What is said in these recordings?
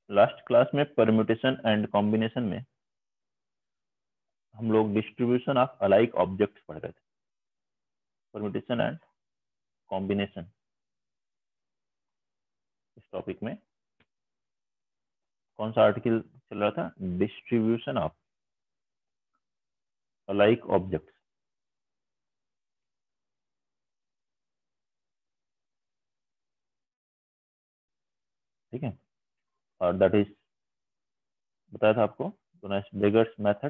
Last class में permutation and combination में हम लोग डिस्ट्रीब्यूशन ऑफ अलाइक ऑब्जेक्ट्स पढ़ रहे थे। परम्यूटेशन एंड कॉम्बिनेशन इस टॉपिक में कौन सा आर्टिकल चल रहा था? Distribution of alike objects. ठीक है, और दैट इज बताया था आपको बेगर्स मेथड।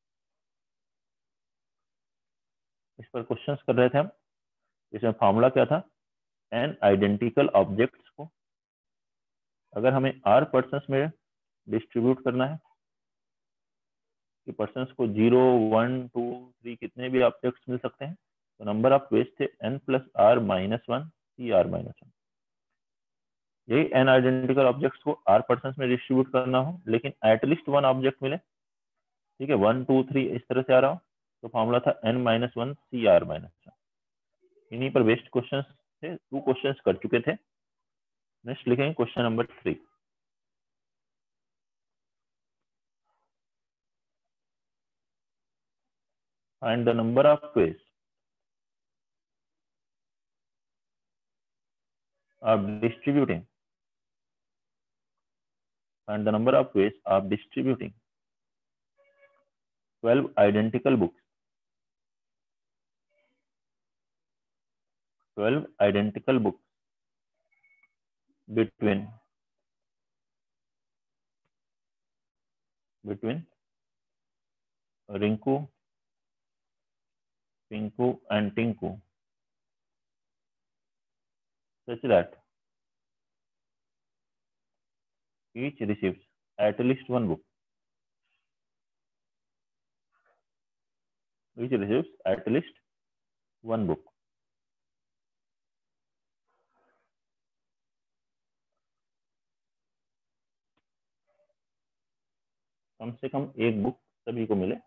इस पर क्वेश्चंस कर रहे थे हम। इसमें फॉर्मूला क्या था? एन आइडेंटिकल ऑब्जेक्ट्स को अगर हमें आर पर्सन्स में डिस्ट्रीब्यूट करना है कि पर्सन्स को 0, 1, 2, 3 कितने भी ऑब्जेक्ट्स मिल सकते हैं, तो नंबर ऑफ वेज थे n plus r minus one C r minus one. यही एन आइडेंटिकल ऑब्जेक्ट्स को आर पर्सन्स में डिस्ट्रीब्यूट करना हो लेकिन एटलीस्ट वन ऑब्जेक्ट मिले, ठीक है, 1, 2, 3 इस तरह से आ रहा हो, तो फॉर्मूला था n minus one C r minus one. इन्हीं पर बेस्ड क्वेश्चंस थे, 2 क्वेश्चंस कर चुके थे। नेक्स्ट लिखेंगे question number 3। Find the number of ways of distributing and the number of ways of distributing 12 identical books 12 identical books between Rinku, Pinku and Tinku such that each receives at least one book. Each receives at least one book. कम से कम एक book सभी को मिले।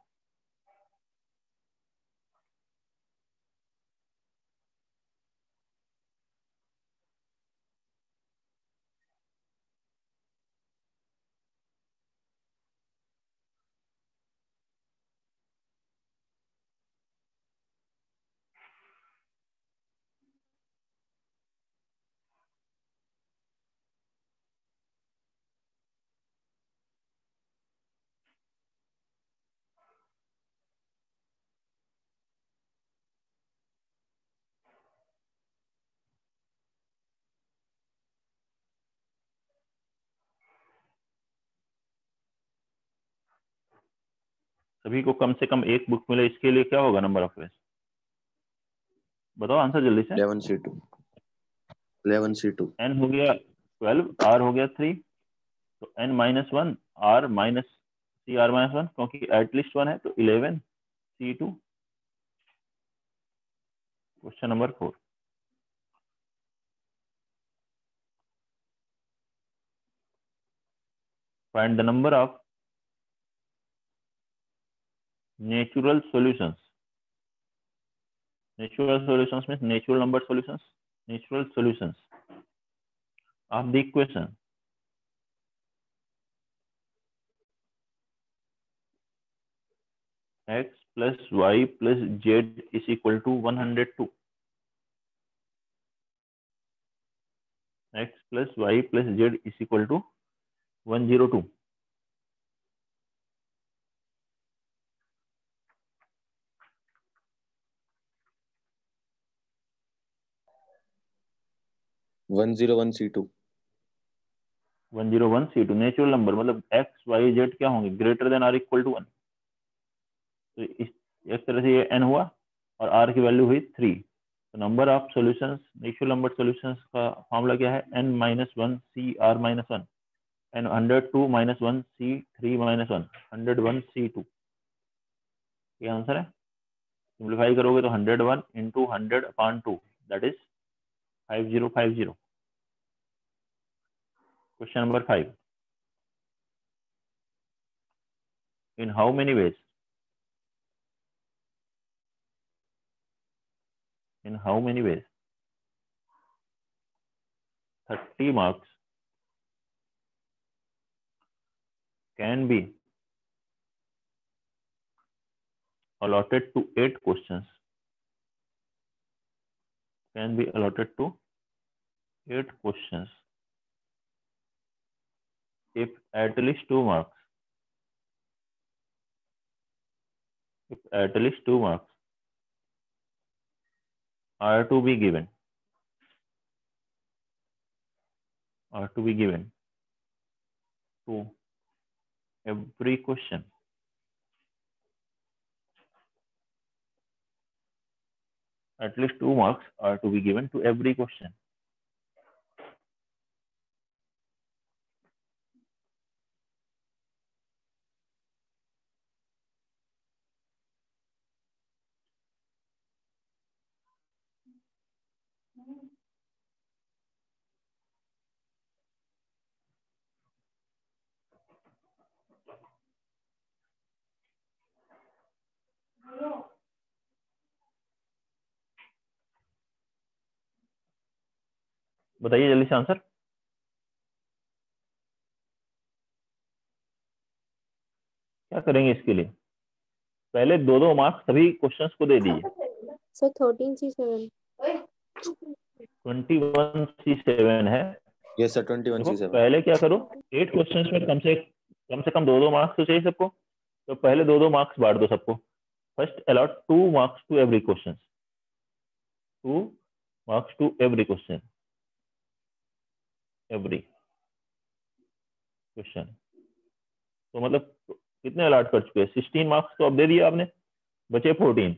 सभी को कम से कम एक बुक मिले, इसके लिए क्या होगा नंबर ऑफ वेज? बताओ आंसर जल्दी से। 11C2 11C2 n हो गया 12, r हो गया 3, तो n minus one r minus C r minus one, क्योंकि एटलीस्ट वन है तो 11 C2। Question number 4। Find the number of natural solutions. Natural solutions means natural number solutions. Natural solutions of the equation x plus y plus z is equal to 102. X plus y plus z is equal to 102. One zero one C two 101 C2 natural number मतलब x y z क्या होंगे? Greater than or equal to 1। तो इस एक तरह से ये n हुआ और r की वैल्यू हुई 3। तो number of solutions, natural number solutions का फॉर्मूला क्या है? n minus one C r minus one and 102 minus one C three minus one 101 C2। ये आंसर है। सिंप्लीफाई करोगे तो 101 into 100/2 that is 5050। Question number 5। In how many ways in how many ways 30 marks can be allotted to 8 questions. Can be allotted to 8 questions if at least 2 marks. If at least 2 marks are to be given. Are to be given to every question. At least 2 marks are to be given to every question. बताइए जल्दी से answer. क्या करेंगे इसके लिए? पहले 2-2 marks सभी questions को दे दीजिए। सर 13C7 21C7 है। Yes sir 21C7। पहले क्या करो, 8 क्वेश्चंस में कम से कम 2-2 मार्क्स तो चाहिए सबको, तो पहले 2-2 मार्क्स बांट दो सबको। First allot 2 marks to every question. 2 marks to every question. Every question तो मतलब कितने अलॉट कर चुके हैं? 16 मार्क्स तो अब दे दिए आपने, बचे 14।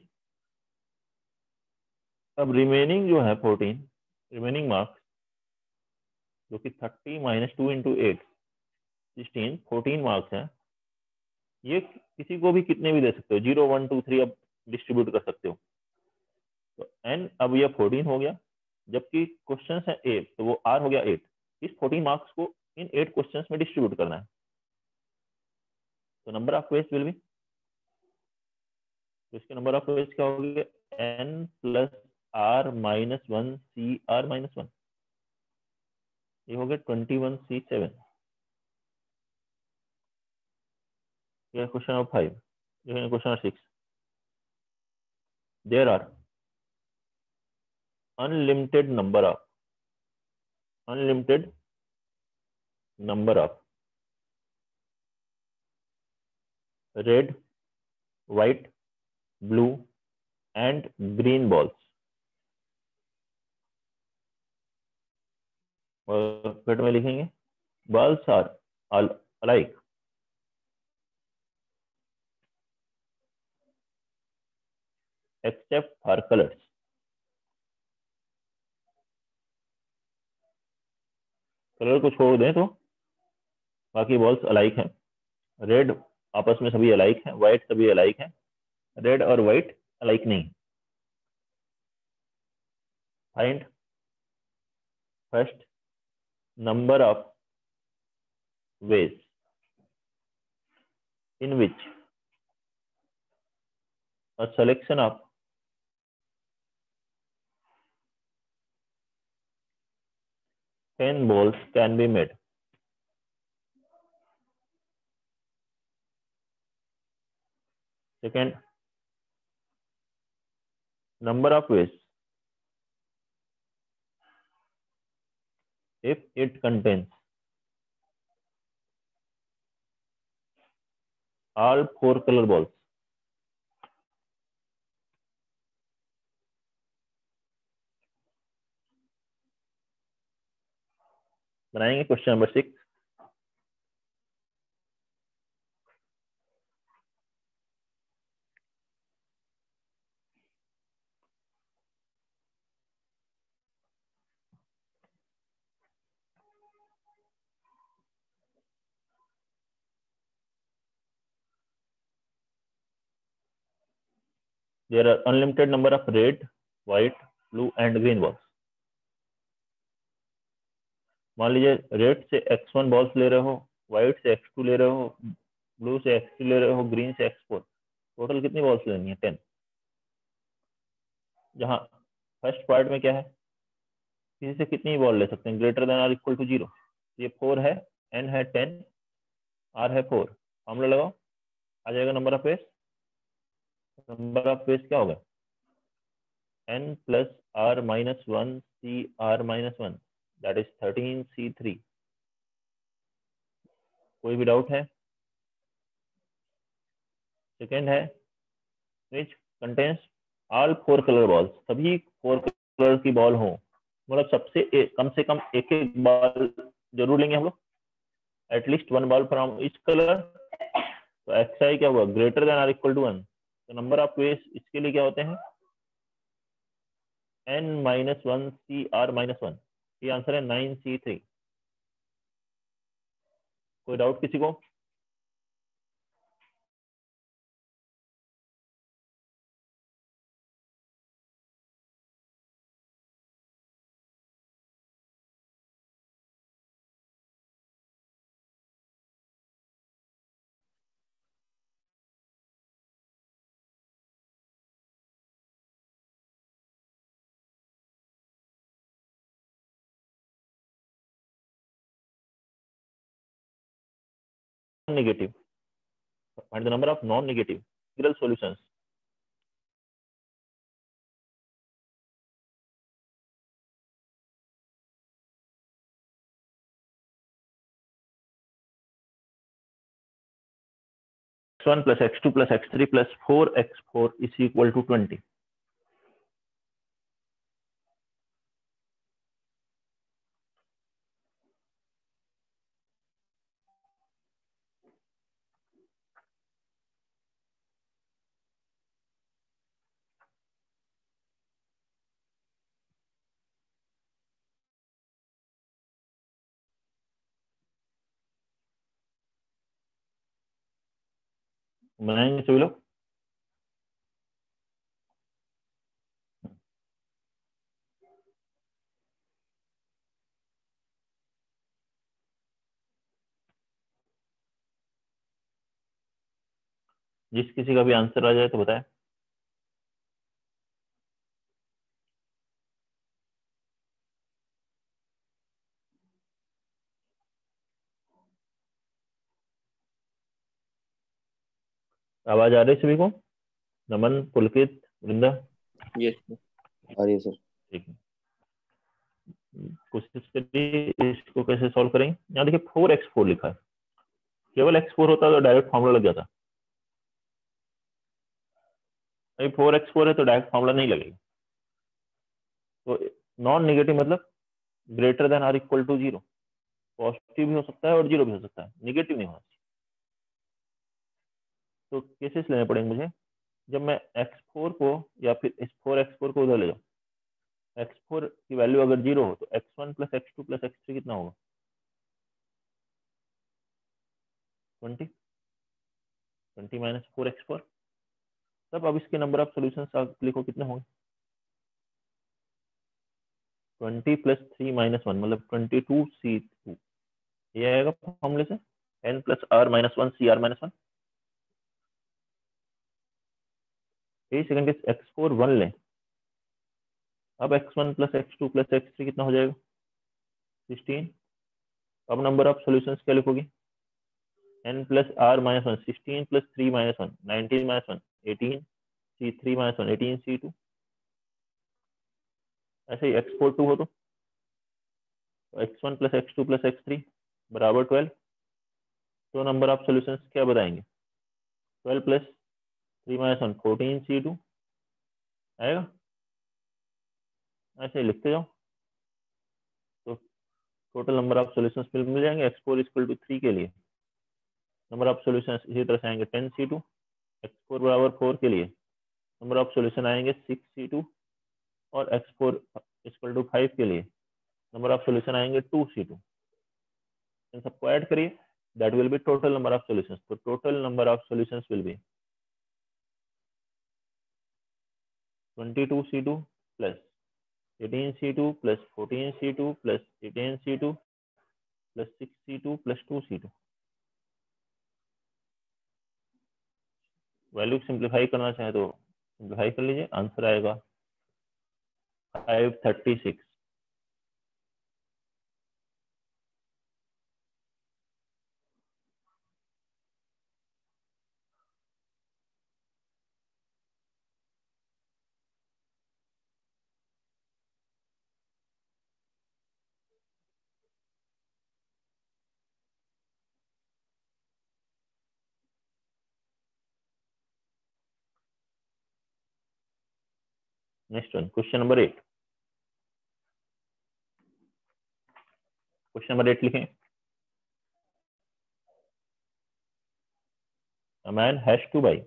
अब रिमेनिंग जो है 14 रिमेनिंग मार्क्स, जो कि 30 - 2 × 8 16 14 मार्क्स हैं। ये किसी को भी कितने भी दे सकते हो, 0 1 2 3 अब डिस्ट्रीब्यूट कर सकते हो। तो n अब ये 14 हो गया, जबकि क्वेश्चंस है 8 तो वो r हो गया 8। इस 14 मार्क्स को इन 8 क्वेश्चंस में डिस्ट्रीब्यूट करना है। तो number of ways will be, तो इसके नंबर ऑफ वेज क्या हो गया? n + r - 1 cr - 1, ये हो गया 21C7। ये question number 5। Question number 6, there are unlimited number of red, white, blue and green balls, और फिर में लिखेंगे balls are all alike except for colors. Colour को छोड़ दें तो बाकी बॉल्स अलाइक हैं। रेड आपस में सभी अलाइक हैं, व्हाइट सभी अलाइक हैं, रेड और व्हाइट अलाइक नहीं। Find first number of ways in which a selection of 10 balls can be made. Second, number of ways if it contains all 4 color balls. बनाएंगे question number 6। There are unlimited number of red, white, blue and green balls. मान लीजिए red से x1 balls ले रहे हो, white से x2 ले रहे हो, ब्लू से x3 ले रहे हो, ग्रीन से x4। टोटल कितनी बॉल्स लेनी है? 10। जहां फर्स्ट पार्ट में क्या है, किसी से कितनी बॉल ले सकते हैं? Greater than or equal to 0। ये 4 है, n है 10 आर है 4, फॉर्मूला लगाओ, आ जाएगा number of page. Number of page क्या होगा, n plus r minus 1 C r minus 1, that is 13c3। कोई भी डाउट है? सेकेंड है which contains all 4 colour balls, सभी 4 कलर की बॉल हो, मतलब कम से कम एक एक बॉल जरूर लेंगे हम लोग, at least 1 ball from each colour. तो एक्स आई क्या हुआ, greater than or equal to 1। तो नंबर ऑफ वेज इसके लिए क्या होते हैं, n minus 1 C r minus 1। ये आंसर है 9c3। कोई डाउट किसी को? Negative, find the number of non-negative integral solutions. x1 plus x2 plus x3 plus 4x4 is equal to 20. बनाएंगे सभी लोग? जिस किसी का भी आंसर आ जाए तो बताए। आवाज आ रही है सभी को? नमन, पुलकित, वृंदा? यस आ रही है सर। ठीक है, कोशिश करिए इसको कैसे सॉल्व करेंगे। यहाँ देखिए 4x4 लिखा है, केवल x4 होता तो डायरेक्ट फॉर्मूला लग जाता। अभी 4x4 है तो डायरेक्ट फॉर्मूला नहीं लगेगा। तो नॉन नेगेटिव मतलब greater than or equal to 0, positive भी हो सकता है और 0 भी हो सकता है, निगेटिव नहीं होना चाहिए। तो केसेस लेने पड़ेंगे मुझे। जब मैं x4 को या फिर इस 4x4 को उधर ले जाऊँ, x4 की वैल्यू अगर 0 हो तो x1 plus x2 plus x3 कितना होगा, 20 माइनस 4x4। तब अब इसके नंबर ऑफ सॉल्यूशंस लिखो कितने होंगे, 20 प्लस 3 माइनस 1 मतलब 22c2। ये आएगा फॉर्मूले से n plus r minus 1 C r minus 1। एक सेकंड के x4 1 लें, अब x1 plus x2 plus x3 कितना हो जाएगा, 16। अब नंबर ऑफ सॉल्यूशंस क्या लिखोगे, n plus r minus 1 16 plus 3 minus 1 19 minus 1 18 c3 minus 1 18 c2। ऐसे ही x4 2 हो तो x1 plus x2 plus x3 बराबर 12। तो नंबर ऑफ सॉल्यूशंस क्या बताएंगे, 12 प्लस 3 माइनस 1 14 c2 आएगा। ऐसे ही लिखते जाओ तो टोटल नंबर ऑफ सॉल्यूशंस मिल जाएंगे। x4 इक्वल टू 3 के लिए नंबर ऑफ सॉल्यूशंस इसी तरह से आएंगे 10 c2। x4 बराबर 4 के लिए नंबर ऑफ सॉल्यूशन आएंगे 6 c2, और x4 इक्वल टू 5 के लिए नंबर ऑफ सॉल्यूशन आएंगे 2 c2। इन सबको ऐड करिए, that will be total number of solutions. तो total number of solutions will be 22 c2 plus 18 c2 plus 14 c2 plus 18 c2 plus 6 c2 plus 2 c2। Value simplify करना चाहे तो simplify कर लीजिए, answer आएगा 536। Next one, question number 8। Question number 8 लिखें। A man has to buy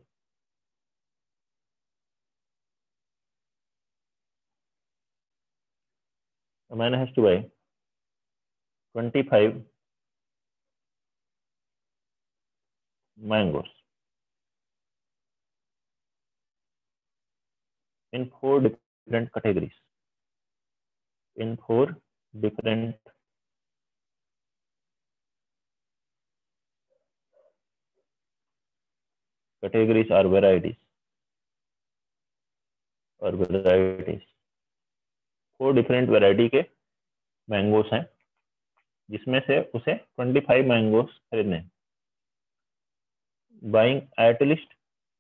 a man has to buy 25 mangoes in 4 different categories. In 4 different categories or varieties. और varieties 4 different variety के mangoes हैं, जिसमें से उसे 25 मैंगोस खरीदने हैं। Buying at least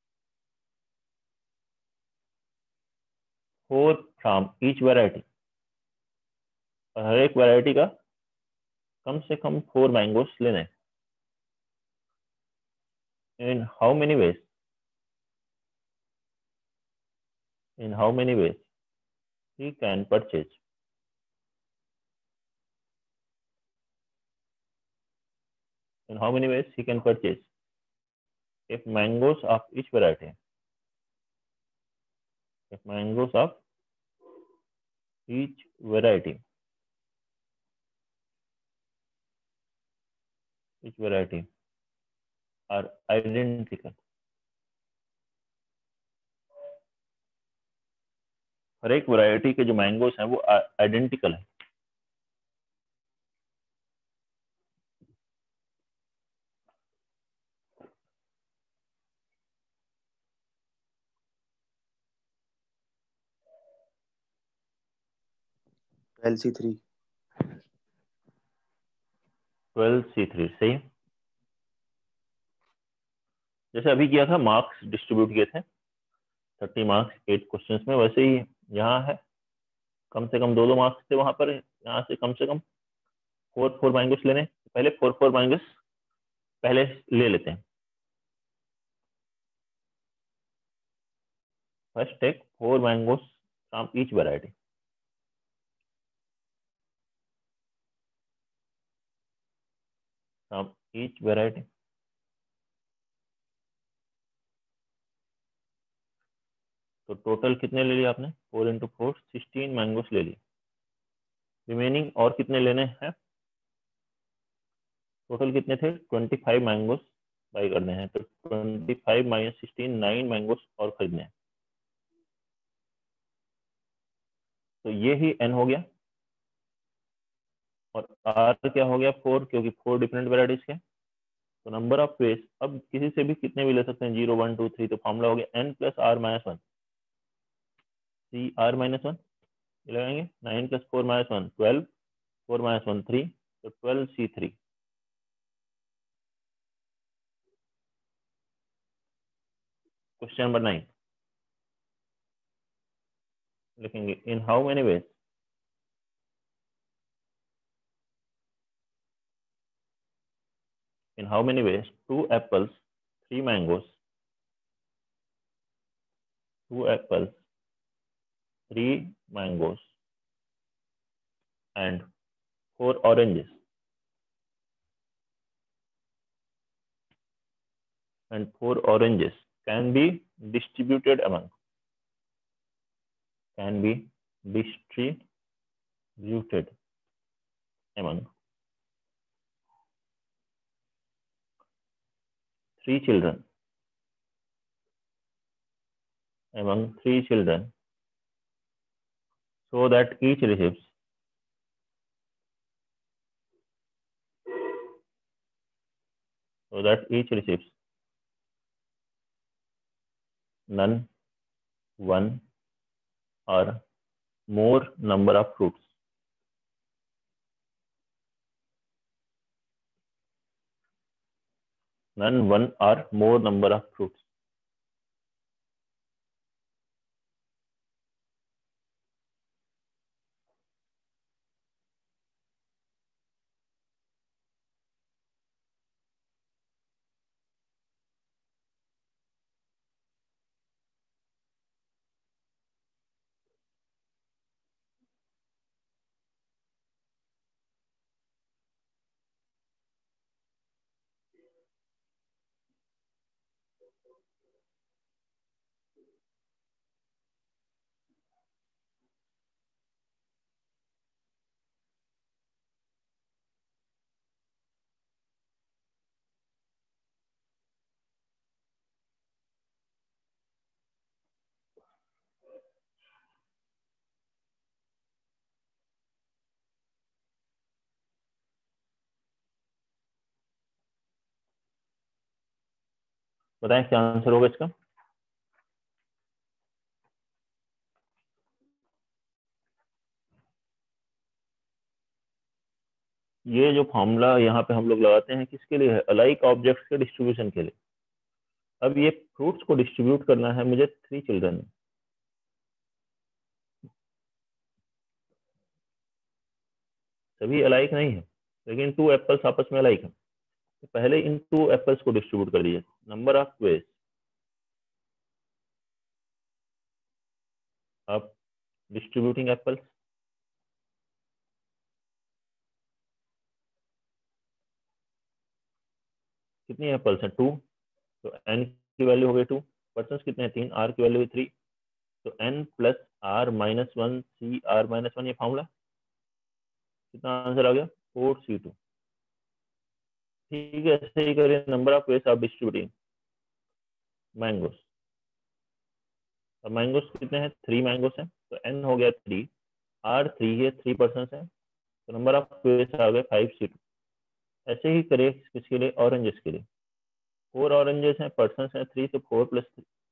4 from each variety, और हर एक वैरायटी का कम से कम 4 मैंगोस लेने हैं। In how many ways, in how many ways he can purchase in how many ways he can purchase if mangoes of each variety, if mangoes of each variety are identical, हर एक variety के जो mangoes हैं वो identical है। LC3 12C3 सही। जैसे अभी किया था, मार्क्स डिस्ट्रीब्यूट किए थे 30 मार्क्स 8 क्वेश्चंस में, वैसे ही यहाँ है, कम से कम 2-2 मार्क्स थे वहां पर, यहाँ से कम 4 मैंगोस लेने। पहले 4 मैंगोस पहले ले लेते हैं। First take 4 mangoes from each variety. From each variety, तो टोटल कितने ले लिए आपने? 4 इंटू 4 16 मैंगोस ले लिए। रिमेनिंग और कितने लेने हैं? टोटल कितने थे? 25 मैंगोस बाई करने हैं, तो 25 माइनस 16 9 मैंगोस और खरीदने हैं। तो ये ही n हो गया, और r क्या हो गया? 4, क्योंकि 4 डिफरेंट वेराइटीज के। तो नंबर ऑफ वेज, अब किसी से भी कितने भी ले सकते हैं, 0 1 2 3, तो फॉर्मूला हो गया n plus r minus 1 C r minus 1 लगाएंगे। 9 प्लस 4 माइनस 1 12, 4 माइनस 1 3, तो 12C3। क्वेश्चन नंबर 9 लिखेंगे, in how many ways in how many ways 2 apples 3 mangoes 2 apples 3 mangoes and 4 oranges can be distributed among can be distributed among 3 children so that each receives none, one or more number of fruits. None, one or more number of fruits. बताएं क्या answer होगा इसका। ये जो formula यहाँ पे हम लोग लगाते हैं किसके लिए है, अलाइक ऑब्जेक्ट्स के डिस्ट्रीब्यूशन के लिए। अब ये फ्रूट्स को डिस्ट्रीब्यूट करना है मुझे 3 चिल्ड्रन में, सभी अलाइक नहीं है लेकिन 2 एप्पल्स आपस में अलाइक है, तो पहले इन 2 एप्पल्स को डिस्ट्रीब्यूट कर दीजिए। Number of ways of distributing apples, कितनी एप्पल्स हैं 2, तो n की वैल्यू हो गई 2, पर्सन कितने हैं 3, r की वैल्यू 3, तो n plus r minus 1 C r minus 1, ये फॉर्मूला कितना आंसर आ गया 4c2। ठीक है, ऐसे ही करें number of ways of distributing mangoes. अब मैंगोस कितने हैं 3 मैंगोस हैं, तो n हो गया 3, r 3 है, 3 पर्सन है, तो नंबर ऑफ वेज आ गए 5c2। ऐसे ही करें किसके लिए, ऑरेंजेस के लिए। 4 ऑरेंजेस हैं, पर्सन हैं 3, तो 4 plus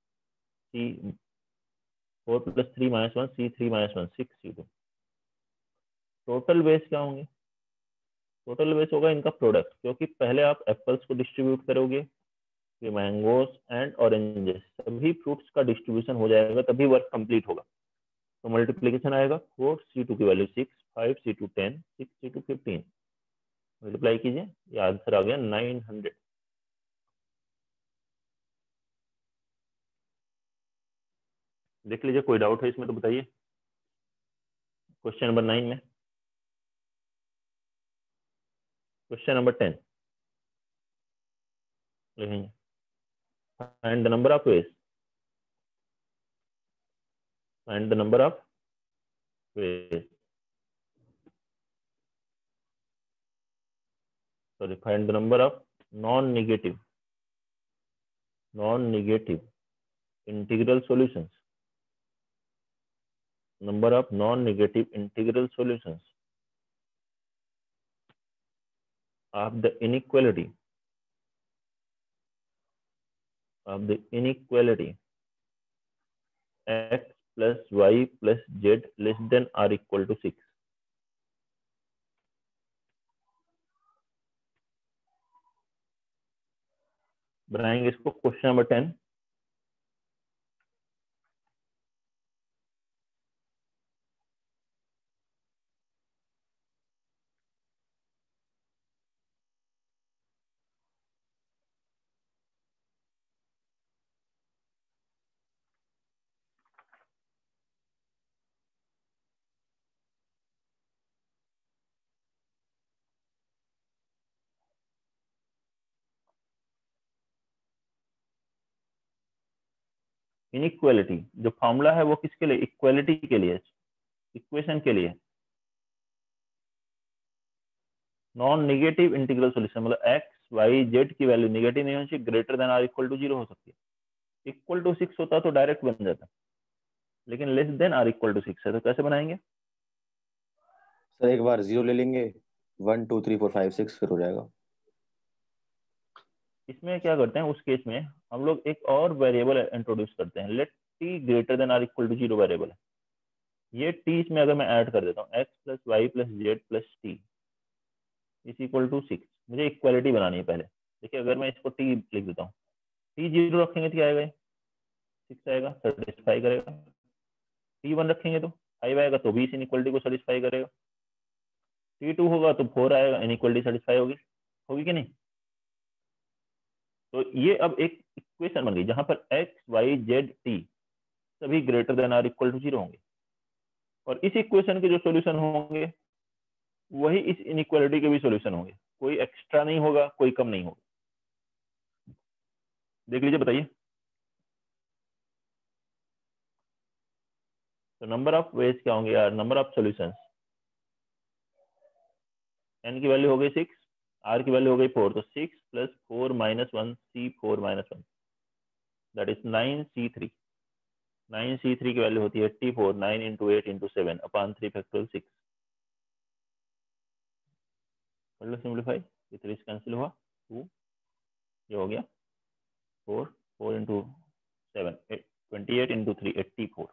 3 minus 1 c3 minus 1 6c2। Total ways क्या होंगे, टोटल वेज होगा इनका प्रोडक्ट, क्योंकि पहले आप एप्पल्स को डिस्ट्रीब्यूट करोगे, ये मैंगोस एंड ऑरेंजेस सभी फ्रूट्स का डिस्ट्रीब्यूशन हो जाएगा, तभी वर्क कंप्लीट होगा। तो मल्टीप्लीकेशन आएगा 4c2 की वैल्यू 6, 5c2 10, 6c2 15, मल्टीप्लाई कीजिए, ये आंसर आ गया 900। देख लीजिए कोई डाउट है इसमें तो बताइए। क्वेश्चन नंबर 9 में, क्वेश्चन नंबर 10 लिखेंगे, find the number of ways, find the number of ways, sorry, find the number of non-negative integral solutions, number of non-negative integral solutions of the inequality x plus y plus z less than or equal to 6। बनाएंगे इसको question number 10। Inequality जो formula है वो किसके लिए, equality के लिए, equation के लिए। नॉन नेगेटिव इंटीग्रल सॉल्यूशन मतलब एक्स वाई जेड की वैल्यू नेगेटिव नहीं होनी चाहिए, greater than or equal to 0 हो सकती है। इक्वल टू 6 होता तो डायरेक्ट बन जाता, लेकिन less than or equal to 6 है, तो कैसे बनाएंगे। सर एक बार 0 ले लेंगे, 1 2 3 4 5 6 फिर हो जाएगा। इसमें क्या करते हैं, उस केस में हम लोग एक और वेरिएबल इंट्रोड्यूस करते हैं, let t greater than or equal to 0 variable है। ये टी इसमें अगर मैं ऐड कर देता हूँ x plus y plus z plus t is equal to 6, मुझे इक्वालिटी बनानी है पहले। देखिए अगर मैं इसको टी लिख देता हूँ, टी 0 रखेंगे तो क्या आएगा, 6 आएगा, सेटिस्फाई करेगा। टी 1 रखेंगे तो 5 आएगा, तो भी इस इनइक्वालिटी को सेटिस्फाई करेगा। टी 2 होगा तो 4 आएगा, इनइक्वालिटी सेटिस्फाई होगी, होगी कि नहीं। तो ये अब एक इक्वेशन बन गई जहां पर एक्स वाई जेड टी सभी greater than or equal to 0 होंगे, और इस इक्वेशन के जो सॉल्यूशन होंगे वही इस इनइक्वालिटी के भी सॉल्यूशन होंगे, कोई एक्स्ट्रा नहीं होगा, कोई कम नहीं होगा। देख लीजिए, बताइए। तो नंबर ऑफ वेज क्या होंगे यार, नंबर ऑफ सॉल्यूशंस, n की वैल्यू हो गई 6, r की वैल्यू हो गई 4, तो 6 + 4 - 1 c4 - 1 that is 9c3। 9c3 की वैल्यू होती है 84, 9 × 8 × 7 अपॉन 3 फैक्टोरियल 6। कर लो सिंप्लीफाई, ये 3 कैंसिल हुआ, 2 ये हो गया 4, 4 × 7 28 × 3 84।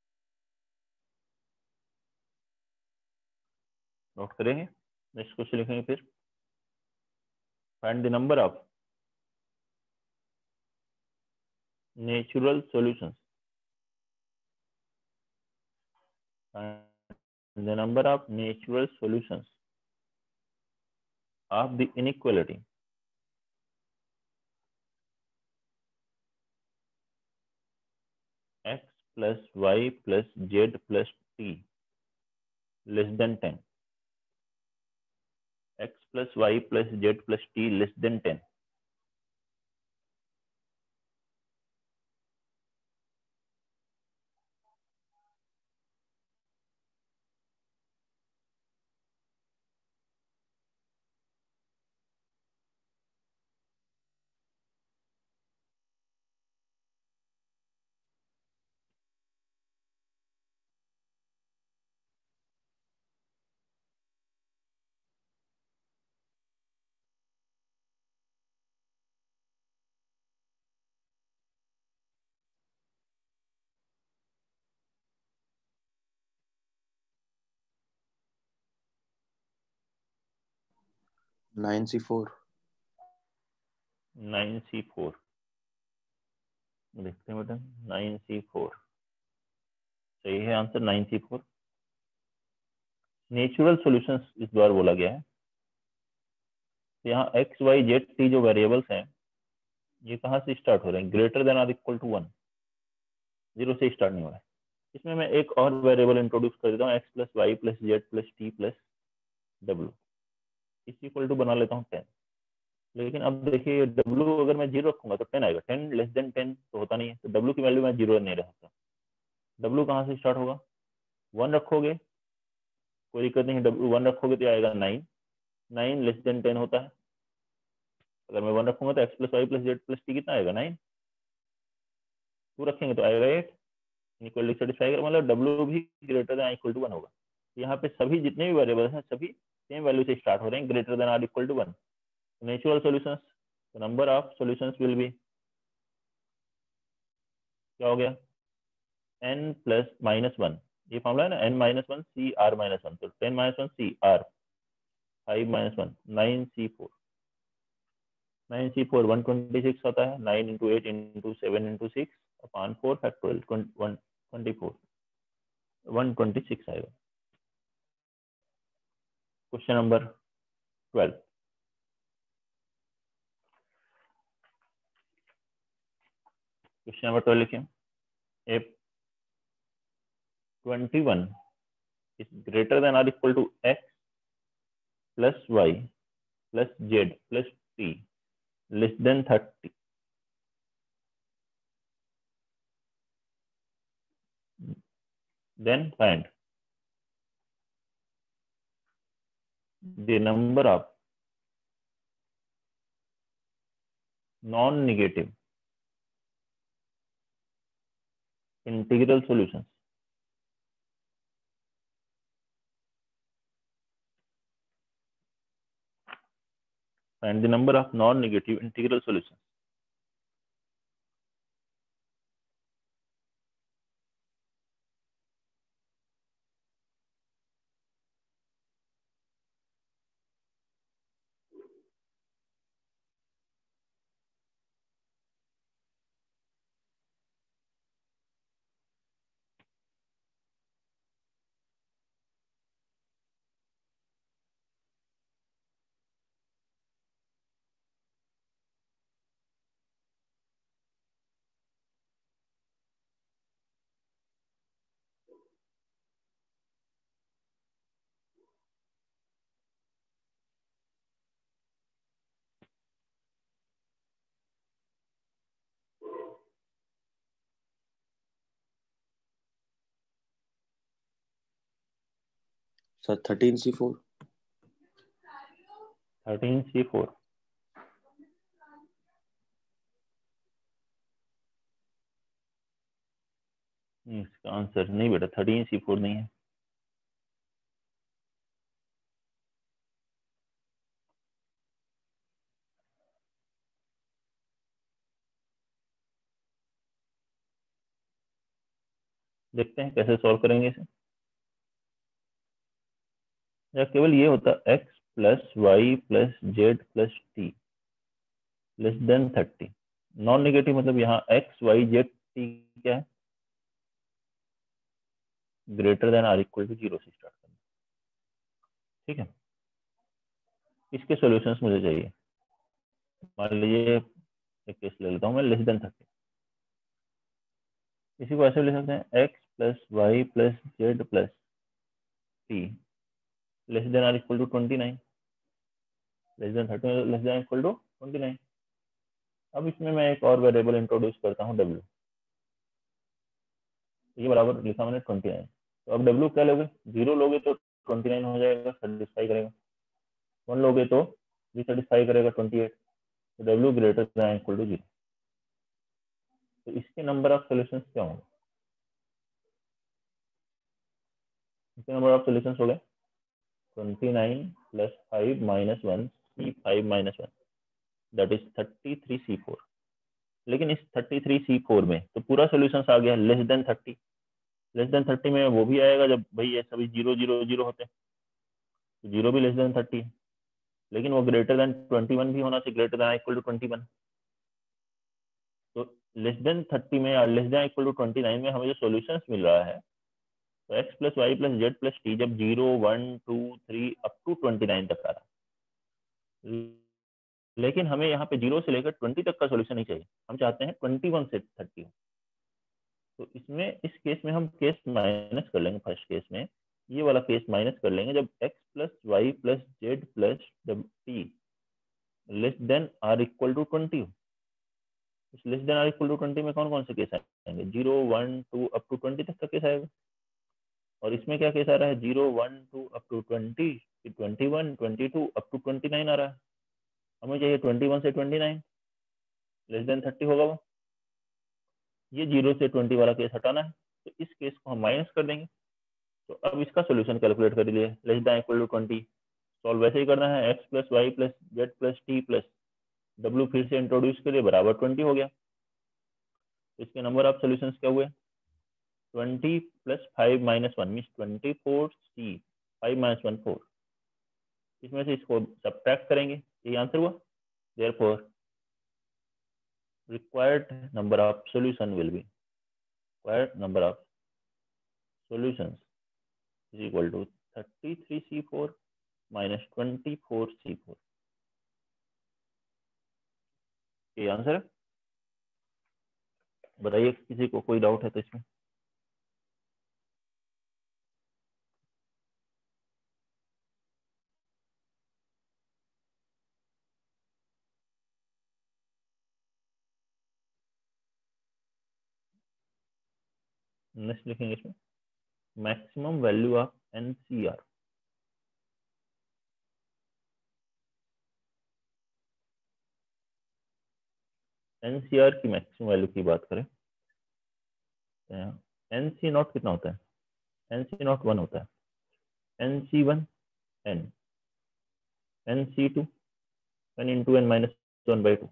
नोट करेंगे, नेक्स्ट क्वेश्चन लिखेंगे फिर। Find the number of natural solutions, find the number of natural solutions of the inequality x + y + z + t less than 10, x + y + z + t less than 10। Nine C four 9c4 देखते हैं बेटा, 9c4 सही है answer, 9c4। Natural solutions इस बार बोला गया है, तो यहाँ x y z t जो वेरिएबल्स हैं ये कहाँ से स्टार्ट हो रहे हैं, greater than or equal to 1, 0 से स्टार्ट नहीं हो रहा है। इसमें मैं एक और वेरिएबल इंट्रोड्यूस कर देता हूँ, x + y + z + t + w, इस इक्वल टू बना लेता हूँ 10। लेकिन अब देखिए w अगर मैं 0 रखूंगा तो 10 आएगा, 10 लेस देन 10 तो होता नहीं है, तो w की वैल्यू मैं 0 नहीं रख सकता। w कहाँ से स्टार्ट होगा, 1 रखोगे कोई दिक्कत नहीं है, w 1 रखोगे तो आएगा 9, 9 लेस देन 10 होता है। अगर मैं 1 रखूंगा तो x + y + z + t कितना आएगा, 9। 2 रखेंगे तो आएगा 8, इक्वल सेटिस्फाई कर, मतलब w भी ग्रेटर देन इक्वल टू 1 होगा। यहाँ पे सभी जितने भी वेरिएबल्स हैं सभी सेम वैल्यू से स्टार्ट हो रहे हैं, greater than or equal to 1। Natural solutions, number of solutions will be, क्या हो गया, n + -1, ये फॉर्मूला है ना, n - 1 c r - 1, तो 10 - 1 c r, 5 - 1 9c4, 9c4 126 होता है, 9 × 8 × 7 × 6 अपॉन 4 फैक्टोरियल 124, 126 आएगा। क्वेश्चन नंबर 12, क्वेश्चन नंबर 12 लिखिए, if 21 is greater than or equal to x plus y plus z plus t less than 30, then find the number of non-negative integral solutions, find the number of non-negative integral solutions। Sir 13C4। 13C4। इसका answer नहीं बेटा, 13C4 नहीं है। देखते हैं कैसे solve करेंगे इसे। या केवल ये होता x plus y plus z plus t less than 30। Non negative मतलब यहाँ x y z t क्या है, greater than or equal to 0 से स्टार्ट करना। ठीक है, इसके सॉल्यूशंस मुझे चाहिए। मान लीजिए एक केस ले लेता हूँ मैं, लेस देन 30। इसी को ऐसे ले सकते हैं x plus y plus z plus t less than or equal to 29। Less than 30 less than equal to 29। अब इसमें मैं एक और वेरिएबल इंट्रोड्यूस करता हूँ w। ये बराबर लिखा मैंने 29। तो अब w क्या लोगे, 0 लोगे तो 29 हो जाएगा, सेटिस्फाई करेगा। 1 लोगे तो भी सेटिस्फाई करेगा, 28। तो w greater than equal to 0। तो इसके नंबर ऑफ सॉल्यूशंस क्या होंगे, इसके नंबर ऑफ सॉल्यूशंस हो गए 29 plus 5 minus 1 C5 minus 1 that is 33C4। लेकिन इस 33C4 में तो पूरा सॉल्यूशंस आ गया लेस देन 30। लेस देन 30 में वो भी आएगा जब भाई ये सभी 0 0 0 होते हैं, तो 0 भी लेस देन 30 है। लेकिन वो ग्रेटर देन 21 भी होना चाहिए, ग्रेटर देन इक्वल टू 21। तो लेस देन 30 में और लेस देन इक्वल टू 29 में हमें जो सॉल्यूशंस मिल रहा है, तो x plus y plus z plus t जब 0 1 2 3 अप टू 29 तक आ रहा है। लेकिन हमें यहाँ पे 0 से लेकर 20 तक का सॉल्यूशन नहीं चाहिए, हम चाहते हैं 21 से 30। तो इसमें इस केस में हम केस माइनस कर लेंगे। फर्स्ट केस में ये वाला केस माइनस कर लेंगे जब x plus y plus z plus t less than or equal to 20। इस less than or equal to 20 में कौन कौन से केस आएंगे, 0 1 2 अप टू 20 तक का केस आएगा। और इसमें क्या केस आ रहा है, 0 1 2 अप टू 20, 21 22 अप टू 29 आ रहा है। हमें चाहिए 21 से 29 लेस देन 30 होगा वो। ये 0 से 20 वाला केस हटाना है, तो इस केस को हम माइनस कर देंगे। तो अब इसका सोल्यूशन कैलकुलेट कर लिए, less than equal to 20। Solve वैसे ही करना है, x plus y plus z plus t plus w फिर से इंट्रोड्यूस करिए, बराबर 20 हो गया। तो इसके नंबर ऑफ सोल्यूशंस क्या हुए, 20 plus 5 minus 1 means 24C 5 minus 1 4। इसमें से इसको सब्ट्रैक्ट करेंगे, यही आंसर हुआ। Therefore required number of solution will be required number of solutions is equal to 33C4 minus 24C4। ये आंसर है। बताइए किसी को कोई डाउट है तो इसमें। नेक्स्ट लिखेंगे इसमें maximum value of NCR। NCR की मैक्सिमम वैल्यू की बात करें, NC नॉट कितना होता है, NC नॉट 1 होता है, NC1 N, NC2 N into N minus 1/2।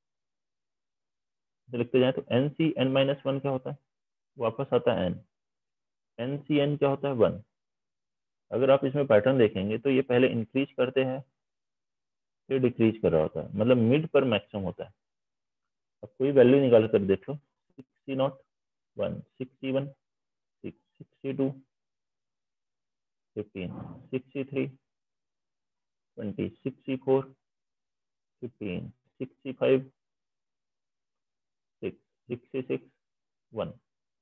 लिखते जाए तो NC N माइनस 1 क्या होता है, वापस आता है N। NCN क्या होता है 1। अगर आप इसमें पैटर्न देखेंगे तो ये पहले इंक्रीज करते हैं फिर डिक्रीज कर रहा होता है, मतलब मिड पर मैक्सिमम होता है। अब कोई वैल्यू निकाल कर देख लो, 6C0 1, 6C1 6, 6C2 15, 6C3 20, 6C4 15, 6C5 6, 6C6 1।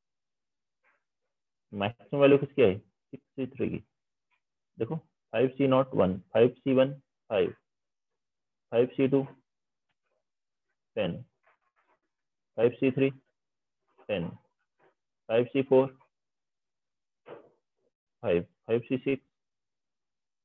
Maximum value किसकी आई, 6C3 की। देखो 5C0 1, 5C1 5, 5C2 10, 5C3 10, 5C4 5, 5C6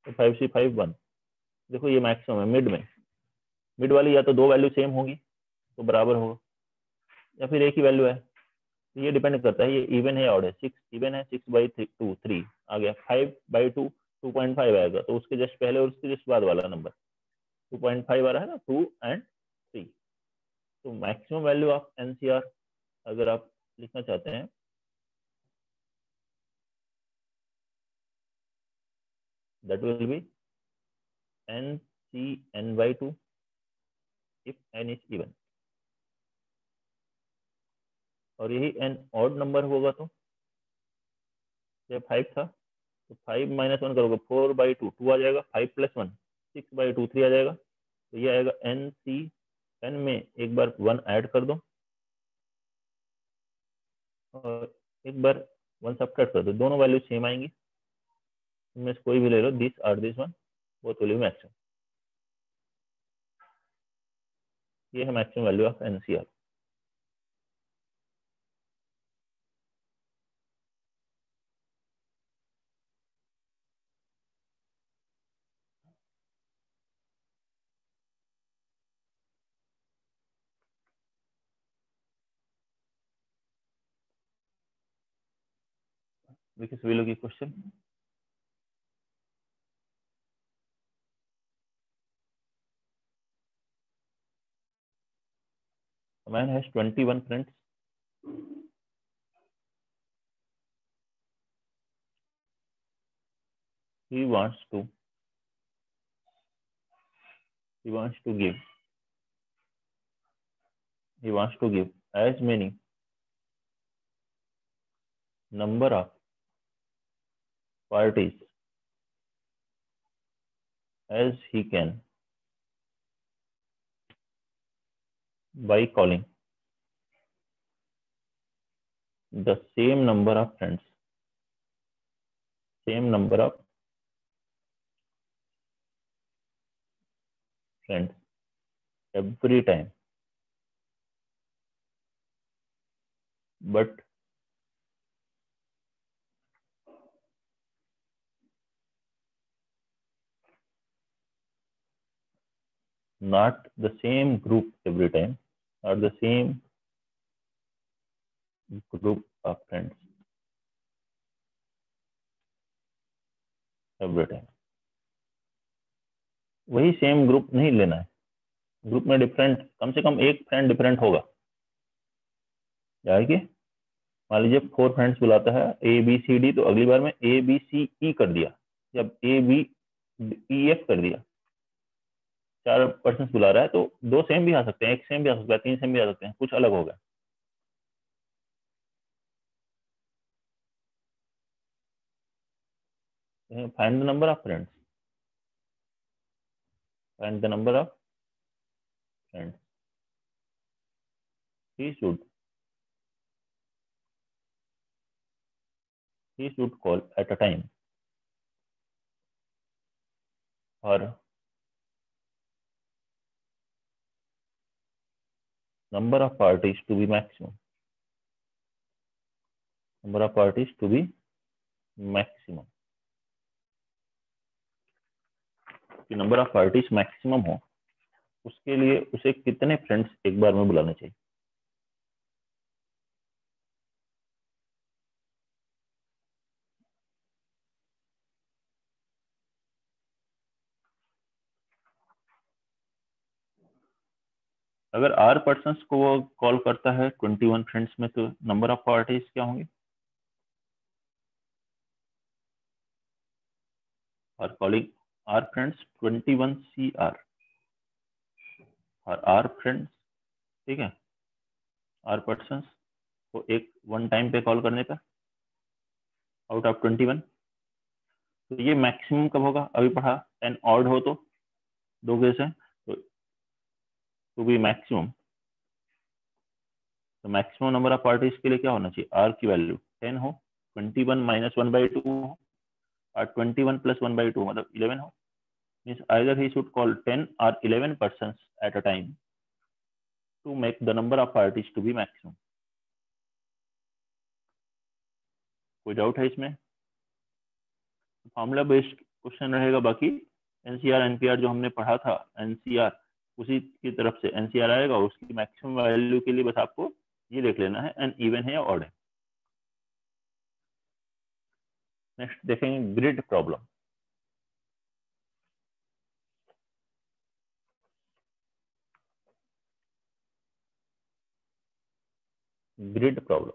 तो 5C5 1। देखो ये मैक्सिमम है मिड में, मिड वाली या तो दो वैल्यू सेम होगी तो बराबर होगा, या फिर एक ही वैल्यू है। तो ये डिपेंड करता है ये इवन है या ऑड है। 6 इवन है, 6/2 3 आ गया, 5/2 2.5 आएगा, तो उसके जस्ट पहले और उसके जस्ट बाद वाला नंबर 2.5 आ रहा है ना, 2 एंड 3। तो मैक्सिमम वैल्यू ऑफ एनसीआर अगर आप लिखना चाहते हैं that will be NCN/2 if n is even, और यही n ऑड नंबर होगा तो जब 5 था तो 5 - 1 करोगे 4/2 2 आ जाएगा, 5 + 1 6/2 3 आ जाएगा। तो ये आएगा NCN में एक बार 1 ऐड कर दो और एक बार 1 सब्ट्रैक्ट कर दो, दोनों वैल्यू सेम आएंगी। इनमें से कोई भी ले लो, दिस और दिस वन, वो तो मैक्सिमम। ये है मैक्सिमम वैल्यू ऑफ एनसीआर। देखिए सभी लोग ये question, a man has 21 friends. He wants to give as many number of parties as he can by calling the same number of friends every time, but not the same group every time, or the same group of friends every time। वही same group नहीं लेना है, group में different, कम से कम एक friend different होगा। यार कि मान लीजिए 4 फ्रेंड्स बुलाता है ABCD, तो अगली बार में ABCE कर दिया, जब ABEF कर दिया, 4 पर्सन बुला रहा है तो 2 सेम भी आ सकते हैं, एक सेम भी आ सकता है, 3 सेम भी आ सकते हैं, कुछ अलग होगा। Find the number of friends, find the number of friends he should call at a time or number of parties to be maximum, number of parties to be maximum, कि नंबर ऑफ पार्टीज मैक्सिमम हो उसके लिए उसे कितने friends एक बार में बुलाने चाहिए। अगर R पर्सन्स को वो कॉल करता है 21 फ्रेंड्स में, तो नंबर ऑफ पार्टीज क्या होंगे? और कॉलिंग R फ्रेंड्स 21 CR और R फ्रेंड्स, ठीक है, R पर्सन्स को एक वन टाइम पे कॉल करने का आउट ऑफ 21। तो ये मैक्सिमम कब होगा? अभी पढ़ा, एन ऑड हो तो दो केस है, तो टू बी मैक्सिमम, तो मैक्सिमम नंबर ऑफ पार्टीज के लिए क्या होना चाहिए? आर की वैल्यू 10 हो, 21 - 1/2 हो, और 21 + 1/2 मतलब 11 हो। Means either he should call 10 और 11 persons at a time to make the number of parties to be maximum. कोई डाउट है इसमें? फॉर्मूला बेस्ड क्वेश्चन रहेगा बाकी एनसीआर एनपीआर जो हमने पढ़ा था, एनसीआर उसी की तरफ से एनसीआर आएगा, उसकी मैक्सिमम वैल्यू के लिए बस आपको ये देख लेना है एन इवन है या ऑड है। नेक्स्ट देखेंगे ग्रिड प्रॉब्लम। ग्रिड प्रॉब्लम,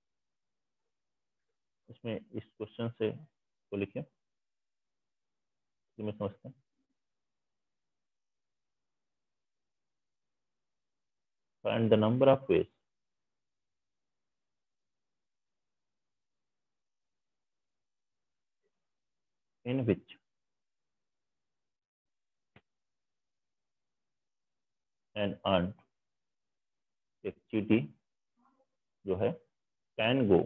इसमें इस क्वेश्चन से तो लिखिए मैं समझता हूँ। Find the number of ways in which an ant, एक चींटी जो है, can go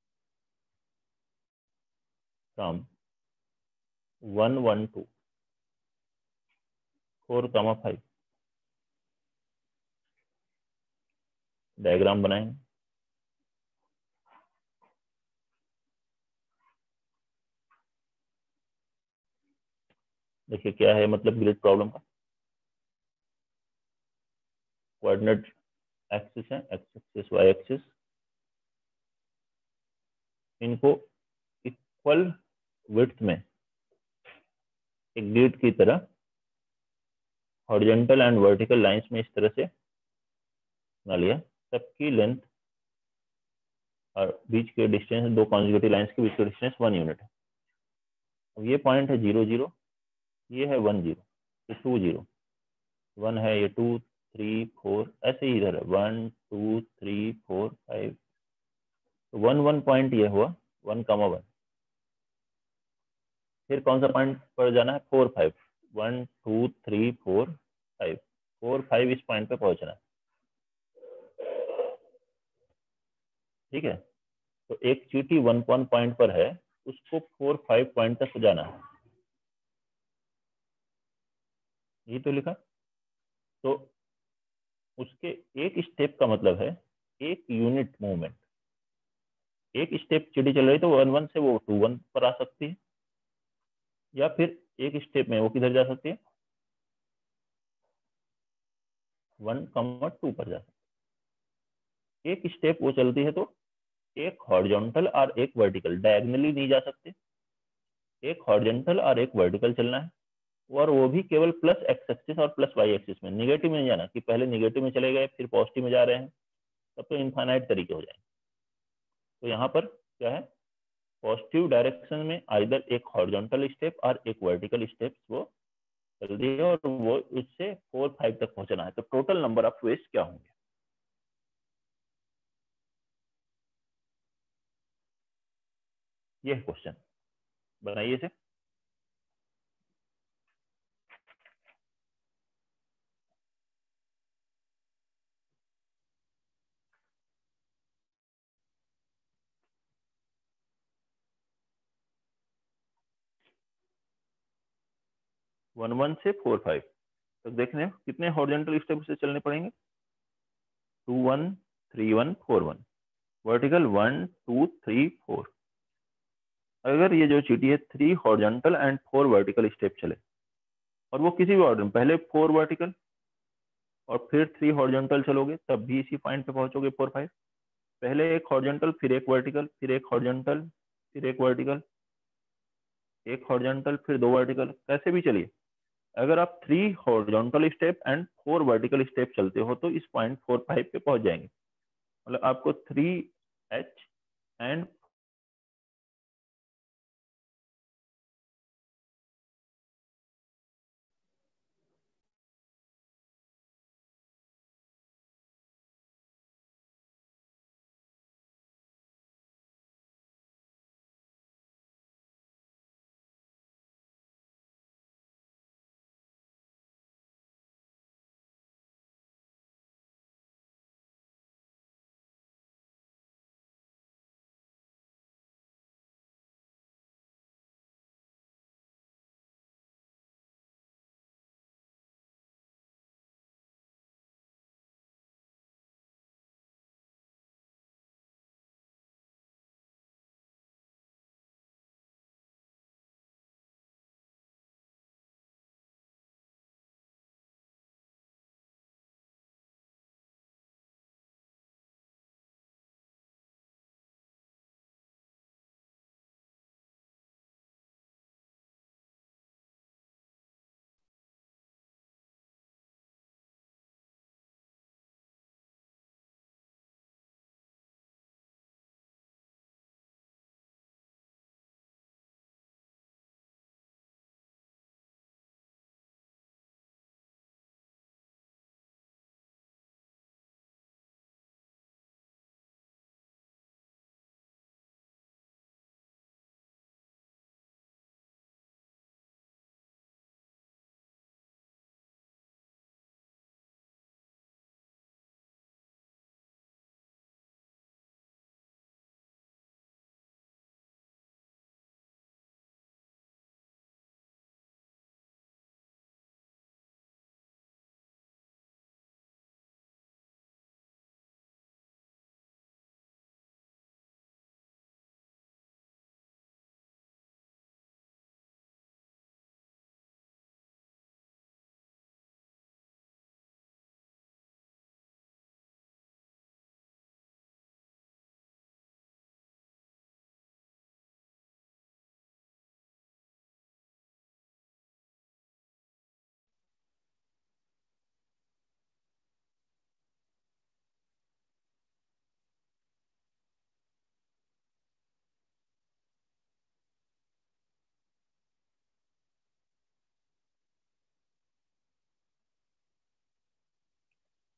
from 1 1 to 4 5। Diagram बनाएंगे। देखिए क्या है मतलब ग्रिड प्रॉब्लम का। कोऑर्डिनेट एक्सिस है, एक्स एक्सिस वाई एक्सिस, इनको इक्वल विड्थ में एक ग्रिड की तरह हॉरिजॉन्टल एंड वर्टिकल लाइंस में इस तरह से बना लिया। सबकी लेंथ और बीच के डिस्टेंस, दो कॉन्जुगेटिव लाइंस के बीच का डिस्टेंस 1 यूनिट है। अब ये पॉइंट है 0 0, ये है 1 0, ये 2 0, 1 है, ये 2 3 4, ऐसे ही इधर है 1 2 3 4 5, तो 1 1 पॉइंट ये हुआ 1 1। फिर कौन सा पॉइंट पर जाना है? 4 5, 1 2 3 4 5, 4 5 इस पॉइंट पे पहुंचना है। ठीक है, तो एक चींटी 1 1 पॉइंट पर है, उसको 4 5 पॉइंट तक जाना है, ये तो लिखा। तो उसके एक स्टेप का मतलब है एक यूनिट मूवमेंट। एक स्टेप चींटी चल रही तो 1 1 से वो 2 1 पर आ सकती है, या फिर एक स्टेप में वो किधर जा सकती है? 1 2 पर जा सकती है। एक स्टेप वो चलती है तो एक हॉरिजॉन्टल और एक वर्टिकल, डायगनली नहीं जा सकते, एक हॉरिजॉन्टल और एक वर्टिकल चलना है, और वो भी केवल प्लस एक्स एक्सिस और प्लस वाई एक्सिस में, निगेटिव में नहीं जाना कि पहले निगेटिव में चले गए फिर पॉजिटिव में जा रहे हैं, तब तो इनफाइनाइट तरीके हो जाएंगे। तो यहाँ पर क्या है, पॉजिटिव डायरेक्शन में आइदर एक हॉरिजॉन्टल स्टेप और एक वर्टिकल स्टेप वो चल रही है, और वो इससे 4 5 तक पहुंचना है। तो टोटल नंबर ऑफ वेज क्या होंगे? ये क्वेश्चन बनाइए इसे। वन वन से 4 5 तक देखने हैं कितने हॉरिजॉन्टल स्टेप से चलने पड़ेंगे? 2 1 3 1 4 1, वर्टिकल 1 2 3 4। अगर ये जो चीटी है 3 हॉरिजॉन्टल एंड 4 वर्टिकल स्टेप चले, और वो किसी भी ऑर्डर में, पहले 4 वर्टिकल और फिर 3 हॉरिजॉन्टल चलोगे, तब भी इसी पॉइंट पे पहुंचोगे 4 5। पहले एक हॉरिजॉन्टल फिर एक वर्टिकल फिर एक हॉरिजॉन्टल फिर एक वर्टिकल, एक हॉरिजॉन्टल फिर 2 वर्टिकल, कैसे भी चलिए। अगर आप 3 horizontal step and 4 vertical step चलते हो तो इस पॉइंट 4 5 पे पहुंच जाएंगे। मतलब आपको 3h एंड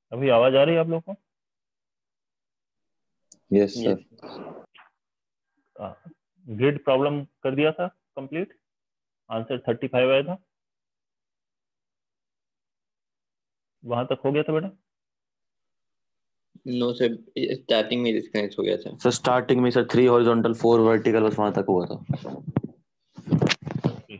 अभी आवाज आ रही है आप लोग को? Yes sir. ग्रिड प्रॉब्लम कर दिया था कंप्लीट, आंसर 35 आया था, वहां तक हो गया था बेटा? नो सर, स्टार्टिंग में डिस्कनेक्ट हो गया था। सर स्टार्टिंग में सर 3 हॉरिजॉन्टल 4 वर्टिकल बस वहां तक हुआ था। ठीक।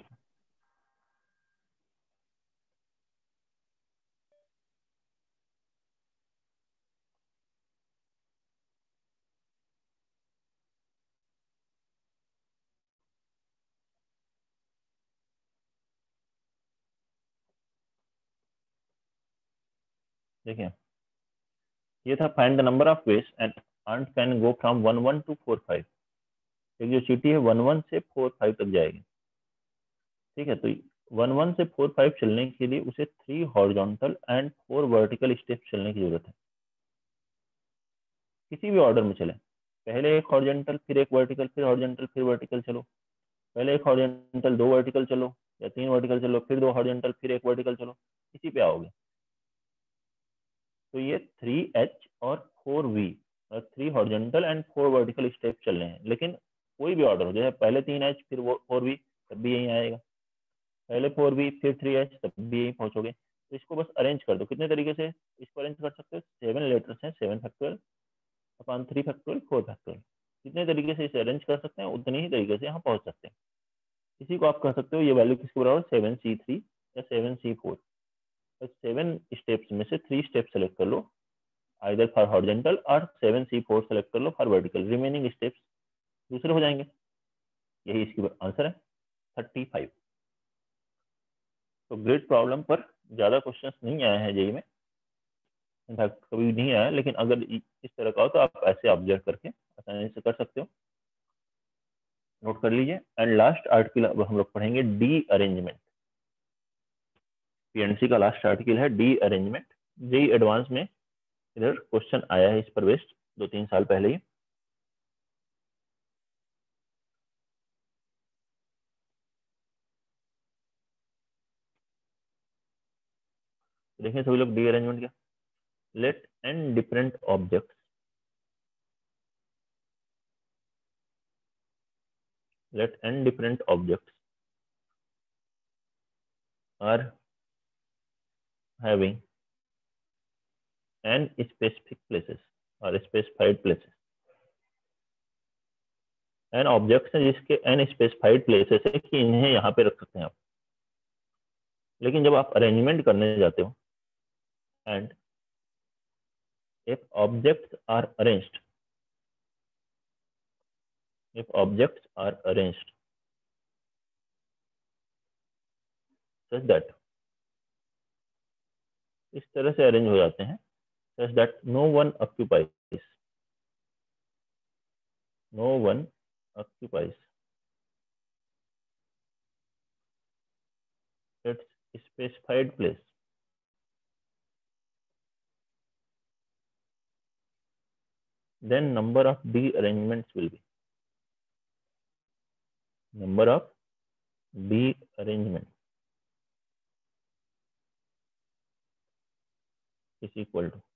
देखिए, ये था find the number of ways and ant can go from 11 to 45। एक जो चीटी है 11 से 45 तक जाएगी, ठीक है। तो 11 से 45 चलने के लिए उसे 3 हॉरिजॉन्टल एंड 4 वर्टिकल स्टेप चलने की जरूरत है। किसी भी ऑर्डर में चले, पहले एक हॉरिजॉन्टल फिर एक वर्टिकल फिर हॉरिजॉन्टल फिर वर्टिकल चलो, पहले एक हॉरिजॉन्टल 2 वर्टिकल चलो या 3 वर्टिकल चलो फिर 2 हॉरिजॉन्टल फिर एक वर्टिकल चलो, इसी पे आओगे। तो ये 3H और 4V और 3 हॉरिजॉन्टल एंड 4 वर्टिकल स्टेप चल रहे हैं। लेकिन कोई भी ऑर्डर हो जाए, पहले 3H फिर 4V, तब भी यही आएगा, पहले 4V फिर 3H, तब भी यही पहुंचोगे। तो इसको बस अरेंज कर दो। कितने तरीके से इसको अरेंज कर सकते हो? 7 लेटर्स हैं, 7 फैक्टोरियल अपॉन 3 फैक्टोरियल 4 फैक्टोरियल। जितने तरीके से इसे अरेंज कर सकते हैं उतने ही तरीके से यहाँ पहुंच सकते हैं। इसी को आप कह सकते हो ये वैल्यू किसके बराबर, 7C3 या 7C4। तो 7 स्टेप्स में से 3 स्टेप सेलेक्ट कर लो आइदर फॉर हॉरिजॉन्टल और 7C4 सेलेक्ट कर लो फॉर वर्टिकल। रिमेनिंग स्टेप्स दूसरे हो जाएंगे। यही इसकी आंसर है 35। तो ग्रिड प्रॉब्लम पर ज्यादा क्वेश्चंस नहीं आए हैं जेई में, इनफैक्ट कभी नहीं आया। लेकिन अगर इस तरह का हो तो आप ऐसे ऑब्जर्व करके आसानी से कर सकते हो, नोट कर लीजिए। एंड लास्ट आर्टिकल अब हम लोग पढ़ेंगे डी अरेंजमेंट। पीएनसी का लास्ट आर्टिकल है डी अरेंजमेंट। जेई एडवांस में इधर क्वेश्चन आया है इस पर बेस्ड 2-3 साल पहले ही। देखें सभी लोग डी अरेंजमेंट क्या, let n different objects are having n specific places or specified places। n objects हैं जिसके n स्पेसिफाइड प्लेसेस है कि इन्हें यहाँ पे रख सकते हैं आप। लेकिन जब आप अरेंजमेंट करने जाते हो and if objects are arranged such that, इस तरह से अरेंज हो जाते हैं such that no one occupies its specified place, then number of D arrangements will be is equal to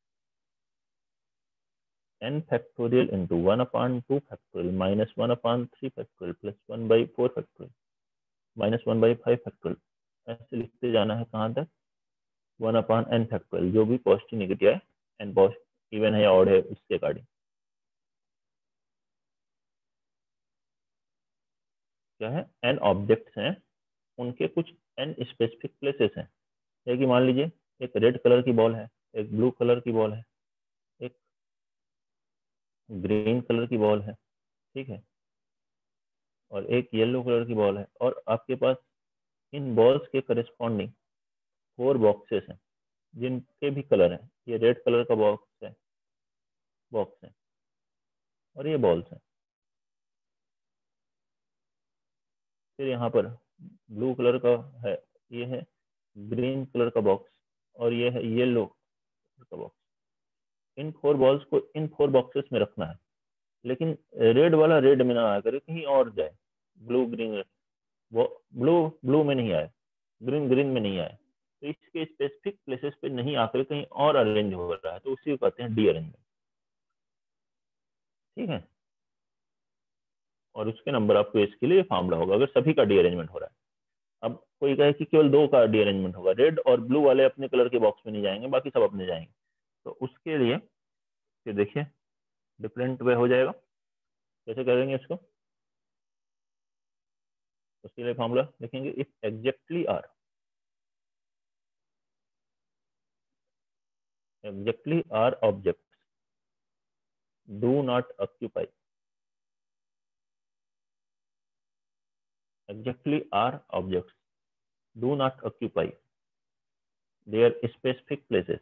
n factorial into 1 upon 2 factorial minus 1 upon 3 factorial plus 1 by 4 factorial minus 1 by 5 factorial। ऐसे लिखते जाना है कहाँ तक, 1 upon n factorial, जो भी positive negative है, n positive even है या ऑड है उसके अकॉर्डिंग। क्या है, n ऑब्जेक्ट्स हैं, उनके कुछ n स्पेसिफिक प्लेसेस हैं। जैसे कि मान लीजिए एक रेड कलर की बॉल है, एक ब्लू कलर की बॉल है, एक ग्रीन कलर की बॉल है, ठीक है, और एक येलो कलर की बॉल है। और आपके पास इन बॉल्स के करस्पॉन्डिंग 4 बॉक्सेस हैं जिनके भी कलर हैं। ये रेड कलर का बॉक्स है और ये बॉल्स हैं। फिर यहाँ पर ब्लू कलर का है, ये है ग्रीन कलर का बॉक्स और ये है येलो कलर का बॉक्स। इन 4 बॉल्स को इन 4 बॉक्सेस में रखना है, लेकिन रेड वाला रेड में ना आकर कहीं और जाए। ब्लू ग्रीन, वो ब्लू में नहीं आए, ग्रीन में नहीं आए, तो इसके स्पेसिफिक प्लेसेस पे नहीं आकर कहीं और अरेंज हो रहा है तो उसी को कहते हैं डी अरेंजमेंट। ठीक है, और उसके नंबर ऑफ वेज के लिए फॉर्मूला होगा अगर सभी का डी अरेंजमेंट हो रहा है। अब कोई कहे कि केवल 2 का डी अरेंजमेंट होगा, रेड और ब्लू वाले अपने कलर के बॉक्स में नहीं जाएंगे, बाकी सब अपने जाएंगे, तो उसके लिए फिर देखिए डिफरेंट वे हो जाएगा। कैसे करेंगे इसको? उसके लिए फॉर्मूला लिखेंगे, if exactly r objects do not occupy, exactly are objects do not occupy their specific places,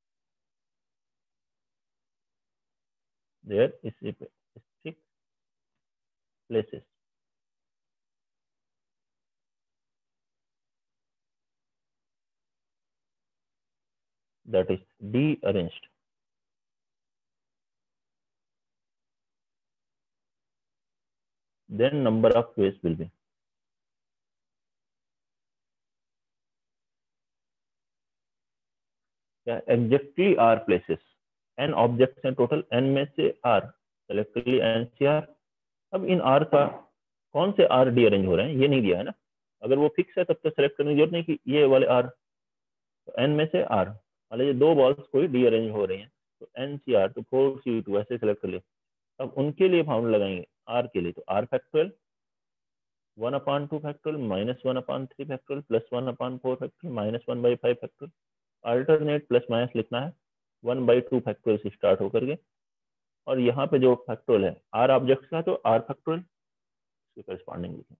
their specific places, that is de-arranged, then number of ways will be exactly are places, n objects हैं total, n में से r select कर लिए NCR। अब इन r का कौन से r D arrange हो रहे हैं ये नहीं दिया है ना, अगर वो फिक्स है तब तो सेलेक्ट करने की जरूरत नहीं कि ये वाले r, तो n में से r वाले ये 2 बॉल्स कोई डी अरेंज हो रही हैं तो NCR तो 4C2 ऐसे सेलेक्ट कर लिए। अब उनके लिए फॉर्मूला लगाएंगे r के लिए, तो r factorial 1/2 factorial minus 1/3 factorial plus 1/4 factorial minus 1/5 factorial, alternate plus minus लिखना है 1/2 फैक्टोरियल से स्टार्ट होकर के, और यहाँ पे जो फैक्टोरियल है आर ऑब्जेक्ट्स का तो आर फैक्टोरियल इसके करस्पॉन्डिंग लिखेंगे।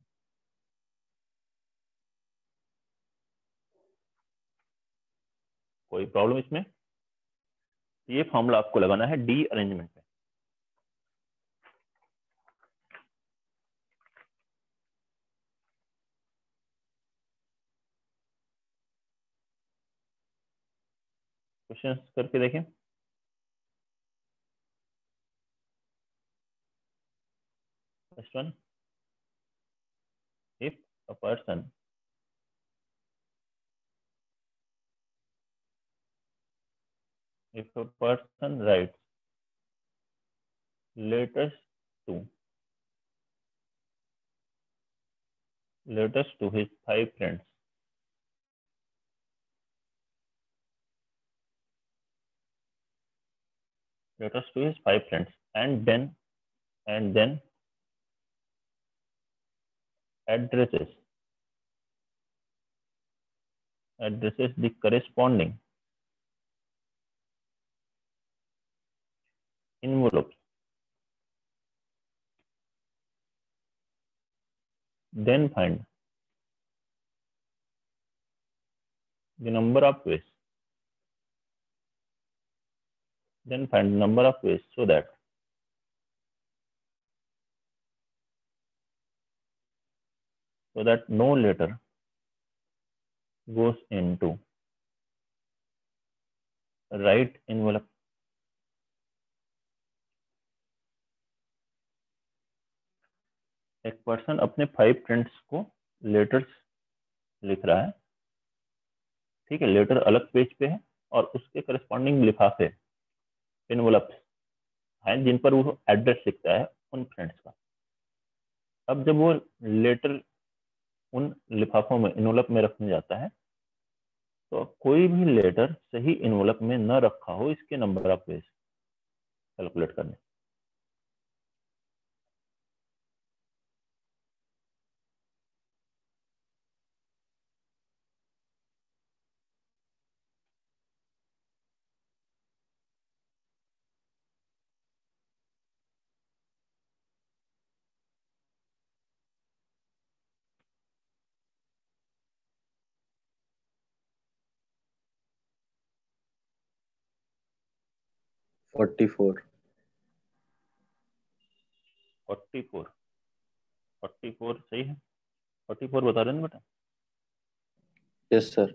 कोई प्रॉब्लम इसमें? ये फॉर्मूला आपको लगाना है डी अरेंजमेंट पे। क्वेश्चन करके देखें। First one, if a person writes letters to his 5 friends, and then addresses the corresponding envelopes, then find the number of ways so that no letter goes into right envelope। एक person अपने 5 friends को letters लिख रहा है, ठीक है, letter अलग page पे है और उसके करस्पॉन्डिंग लिफाफे एनवलप्स हैं जिन पर वो एड्रेस लिखता है उन फ्रेंड्स का। अब जब वो लेटर उन लिफाफों में एनवलप में रखने जाता है तो कोई भी लेटर सही एनवलप में न रखा हो इसके नंबर ऑफ वेज कैलकुलेट करने। फोर्टी फोर 44 सही है, 44 बता रहे हैं बेटा? Yes sir.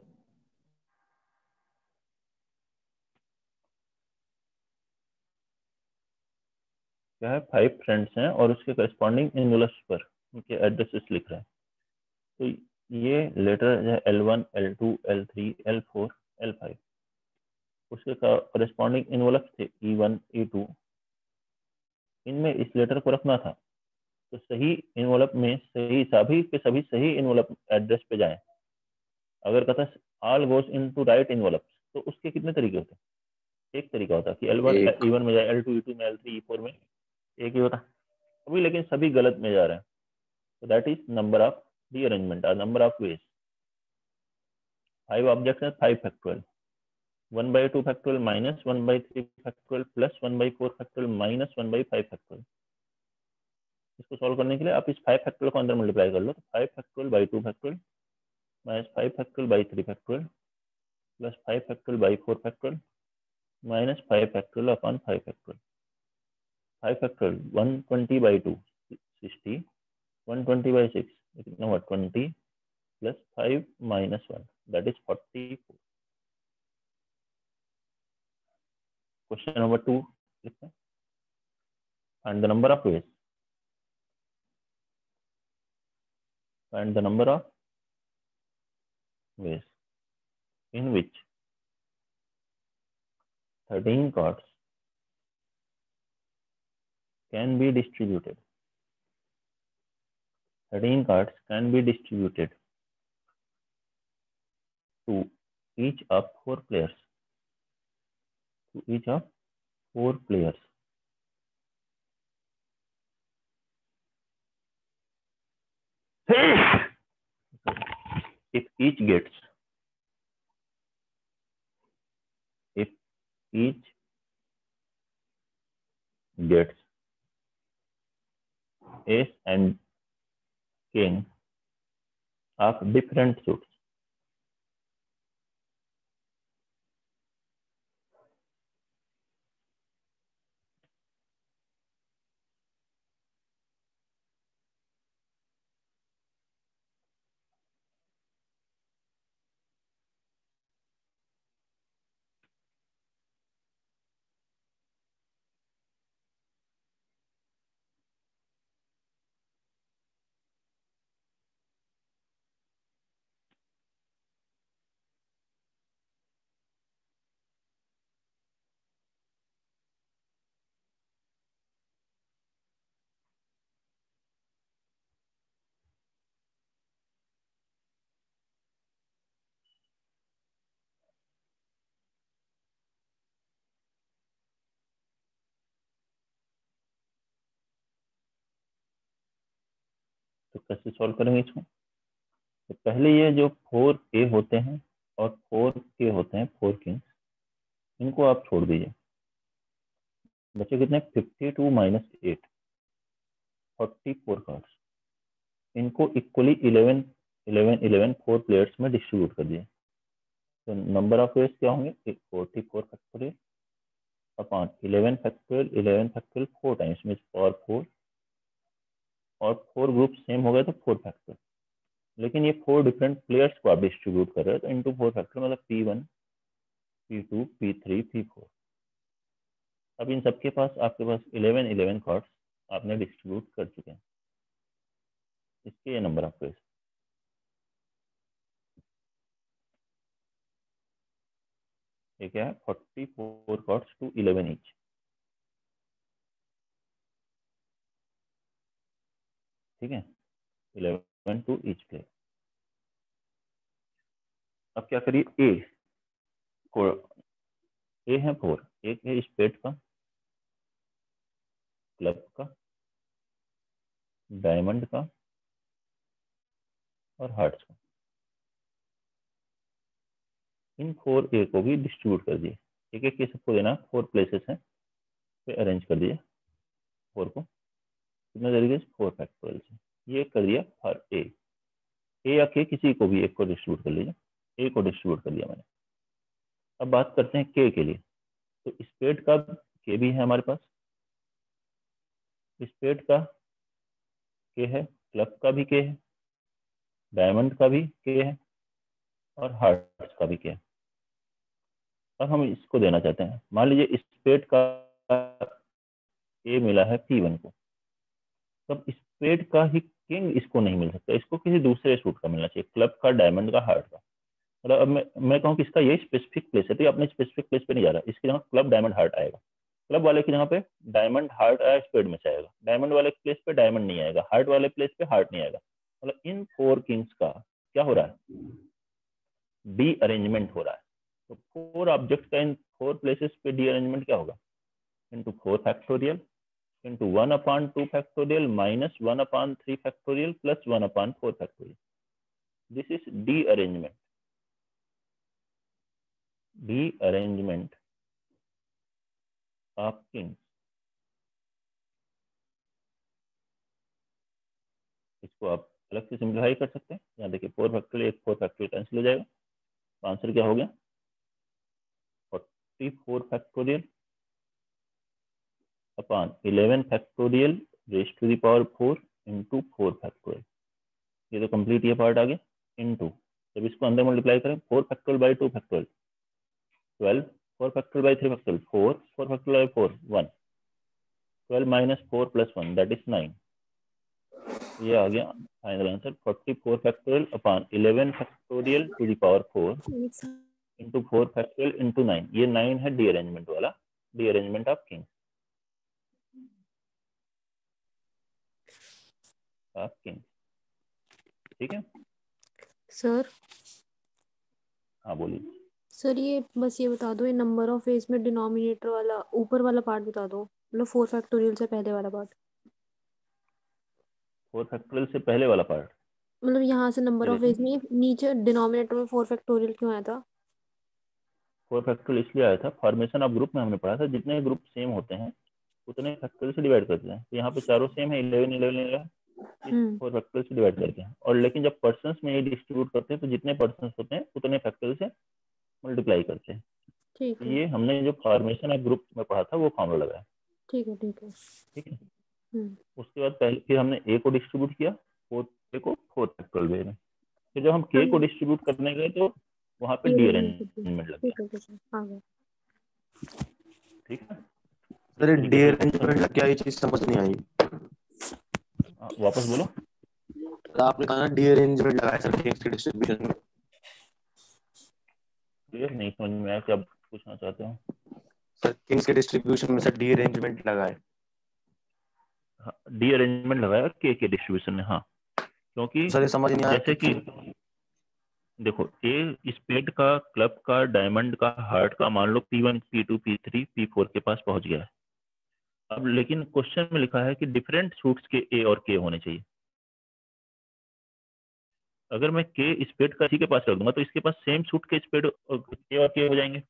क्या है, 5 फ्रेंड्स हैं और उसके करस्पॉन्डिंग एनवलप्स पर उनके एड्रेसेस लिख रहे हैं, तो ये लेटर है L1, L2, L3, L4, L5, उसके करस्पॉन्डिंग इनवलप थे E1, E2। इनमें इस लेटर को रखना था, तो सही इनवलप में सही सभी के सभी सही इनवलप एड्रेस पे जाएं। अगर कहता all goes into right envelope, तो उसके कितने तरीके होते हैं? एक तरीका होता कि L1 एक। E1 में जाए, L2 E2 में, L3 E4 में, एक ही होता। अभी लेकिन सभी गलत में जा रहे हैं, तो that is number of rearrangement और नंबर ऑफ वेज। 5 ऑब्जेक्ट्स हैं, 5 factorial, 1/2 factorial minus 1/3 factorial plus 1/4 factorial minus 1/5 factorial. इसको सॉल्व करने के लिए आप इस 5 फैक्टोरियल को अंदर मल्टीप्लाई कर लो, तो 5 factorial by 2 factorial minus 5 factorial by 3 factorial plus 5 factorial by 4 factorial minus 5 factorial upon 5 factorial. 5 factorial 120/2 60, 120/6 कितना हुआ 20 plus 5 minus 1 that is 44। Question number 2 लिखते हैं, find the number of ways, find the number of ways in which 13 cards can be distributed. 13 cards can be distributed to each of 4 players. To each of 4 players. If each gets ace and king of different suits, तो कैसे solve करेंगे इसको? तो पहले ये जो 4 a होते हैं और 4k होते हैं, 4 किंग्स, इनको आप छोड़ दीजिए, बचे कितने 52 माइनस 8, 44 कार्ड्स। इनको इक्वली 11 11 11 4 प्लेयर्स में डिस्ट्रीब्यूट कर दिए, तो नंबर ऑफ वेज क्या होंगे 44 factorial upon 11 factorial 11 factorial 4 times means power 4, और 4 ग्रुप सेम हो गए तो 4 फैक्टोरियल। लेकिन ये 4 डिफरेंट प्लेयर्स को आप डिस्ट्रीब्यूट कर रहे हो, तो इंटू 4 फैक्टोरियल मतलब P1 P2 P3 P4। अब इन सबके पास आपके पास 11 11 कार्ड्स आपने डिस्ट्रीब्यूट कर चुके हैं, इसके ये नंबर ऑफ वेज। ये क्या है 44 कार्ड्स टू 11 ईच, ठीक है, 11 टू ईच प्लेयर। अब क्या करिए, ए को, ए है 4, एक है स्पेड का, क्लब का, डायमंड का और हार्ट्स का। इन 4 ए को भी डिस्ट्रीब्यूट कर दिए, एक एक के सबको देना, 4 प्लेसेस हैं पे अरेंज कर दिए 4 को, कितने तरीके से 4 फैक्टोरियल से। ये कर दिया हर ए या के किसी को भी एक को डिस्ट्रीब्यूट कर लीजिए, ए को डिस्ट्रीब्यूट कर दिया मैंने। अब बात करते हैं के लिए, तो स्पेड का के भी है हमारे पास, स्पेड का के है, क्लब का भी के है, डायमंड का भी के है और हार्ट्स का भी के है। अब हम इसको देना चाहते हैं, मान लीजिए स्पेड का ए मिला है P1 को, तब स्पेड का ही किंग इसको नहीं मिल सकता, इसको किसी दूसरे सूट का मिलना चाहिए, क्लब का, डायमंड का, हार्ट का। मतलब अब मैं कहूँ कि इसका यही स्पेसिफिक प्लेस है, तो ये अपने स्पेसिफिक प्लेस पे नहीं जा रहा, इसकी जगह क्लब डायमंड हार्ट आएगा, क्लब वाले की जगह पे डायमंड हार्ट आया, स्पेड में से आएगा, डायमंड वाले प्लेस पे डायमंड नहीं आएगा, हार्ट वाले प्लेस पे हार्ट नहीं आएगा। मतलब इन 4 किंग्स का क्या हो रहा है, डी अरेंजमेंट हो रहा है। तो 4 ऑब्जेक्ट का इन 4 प्लेसेस पे डी अरेंजमेंट क्या होगा, into 4 factorial into 1 upon 2 factorial minus 1 upon 3 factorial plus 1 upon 4 factorial. This is de-arrangement. De-arrangement of kings. इसको आप अलग से सिंप्लीफाई कर सकते हैं। यहाँ देखिए 4 फैक्टोरियल, एक 4 फैक्टोरियल कैंसिल हो जाएगा, तो आंसर क्या हो गया 44 factorial upon 11 factorial raise to the power 4 into 4 factorial. ये तो कंप्लीट ये पार्ट आ गया, इनटू जब इसको अंदर मल्टीप्लाई करें 4 factorial by 2 factorial 12, 4 factorial by 3 factorial 4, 4 factorial by 4 1, 12 minus 4 plus 1 that is 9। ये आ गया final answer 44 factorial upon 11 factorial to the power 4 into 4 factorial into 9। ये 9 है डी अरेंजमेंट वाला, डी अरेंजमेंट ऑफ किंग। ठीक है सर। हाँ बोलिए। सर ये बस ये बता दो, ये नंबर ऑफ वेज में डिनोमिनेटर वाला ऊपर वाला पार्ट बता दो, मतलब 4 फैक्टोरियल से पहले वाला पार्ट। 4 फैक्टोरियल से पहले वाला पार्ट मतलब यहाँ से नंबर ये ऑफ वेज देखिए में नीचे डिनोमिनेटर में 4 फैक्टोरियल क्यों आया था? 4 फैक्टोरियल इसलिए आया था, फॉर्मेशन ऑफ ग्रुप में हमने पढ़ा था जितने ग्रुप सेम होते हैं उतने फैक्टोरियल से डिवाइड करते हैं। तो यहाँ पे चारों सेम है 11 11 11 इस 4 फैक्टोरियल से डिवाइड करते हैं। और लेकिन जब पर्सन्स में ये डिस्ट्रीब्यूट करते हैं तो जितने पर्सन्स होते हैं उतने फैक्टोरियल से मल्टीप्लाई करते हैं। ठीक है ये हमने जो फॉर्मेशन ऑफ ग्रुप में पढ़ा था वो फॉर्मूला लगाया। ठीक है ठीक है ठीक है उसके बाद पहले फिर हमने ए को डिस्ट्रीब्यूट किया 4 को 4 फैक्टोरियल वे में। फिर जब हम के को डिस्ट्रीब्यूट करने गए तो वहां पे डी अरेंजमेंट लग गया। ठीक है सर डी अरेंजमेंट क्या, ये चीज समझ नहीं आई। वापस बोलो। तो आपने कहा ना डी अरेंजमेंट लगाया सर किंग्स के डिस्ट्रीब्यूशन में। क्लियर नहीं समझ में आया, क्या पूछना चाहते हो? सर किंग्स के डिस्ट्रीब्यूशन में सर डी अरेंजमेंट लगाए। डी अरेंजमेंट लगाया के डिस्ट्रीब्यूशन में। हाँ क्योंकि सर ये समझ नहीं आया जैसे कि देखो ए स्पेड का, क्लब का, डायमंड का, हार्ट का मान लो P1 P2 P3 P4 के पास पहुंच गया है। अब लेकिन क्वेश्चन में लिखा है कि डिफरेंट सूट्स के ए और के होने चाहिए। अगर मैं के स्पेड का इसी के पास रख दूंगा तो इसके पास सेम सूट के स्पेड के और के हो जाएंगे,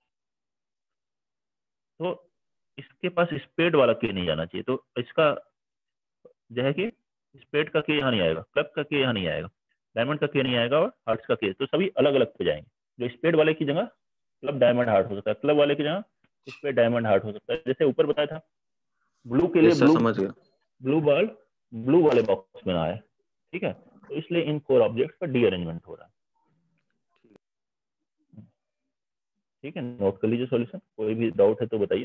तो इसके पास स्पेड वाला के नहीं जाना चाहिए। तो इसका जो है कि स्पेड का के यहाँ नहीं आएगा, क्लब का के यहाँ नहीं आएगा, डायमंड का के नहीं आएगा और हार्ट्स का के, तो सभी अलग अलग हो जाएंगे। जो स्पेड वाले की जगह क्लब डायमंड हार्ट हो सकता है, क्लब वाले की जगह स्पेड डायमंड हार्ट हो सकता है। जैसे ऊपर बताया था ब्लू के लिए ब्लू बॉल ब्लू वाले बॉक्स में आया है। ठीक है तो इसलिए इन 4 ऑब्जेक्ट्स का डी अरेंजमेंट हो रहा है। ठीक है नोट कर लीजिए सॉल्यूशन, कोई भी डाउट है तो बताइए।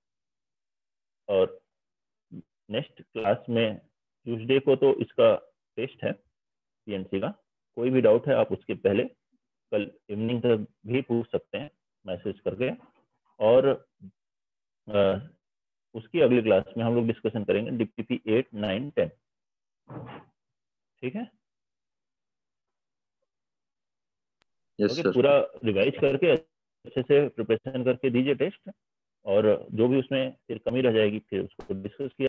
और नेक्स्ट क्लास में ट्यूसडे को तो इसका टेस्ट है पीएनसी का, कोई भी डाउट है आप उसके पहले कल इवनिंग तक भी पूछ सकते हैं मैसेज करके। और उसकी अगली क्लास में हम लोग डिस्कशन करेंगे डीपीपी 8, 9, 10। ठीक है ओके पूरा रिवाइज करके अच्छे से प्रिपरेशन करके दीजिए टेस्ट, और जो भी उसमें फिर कमी रह जाएगी फिर उसको डिस्कस किया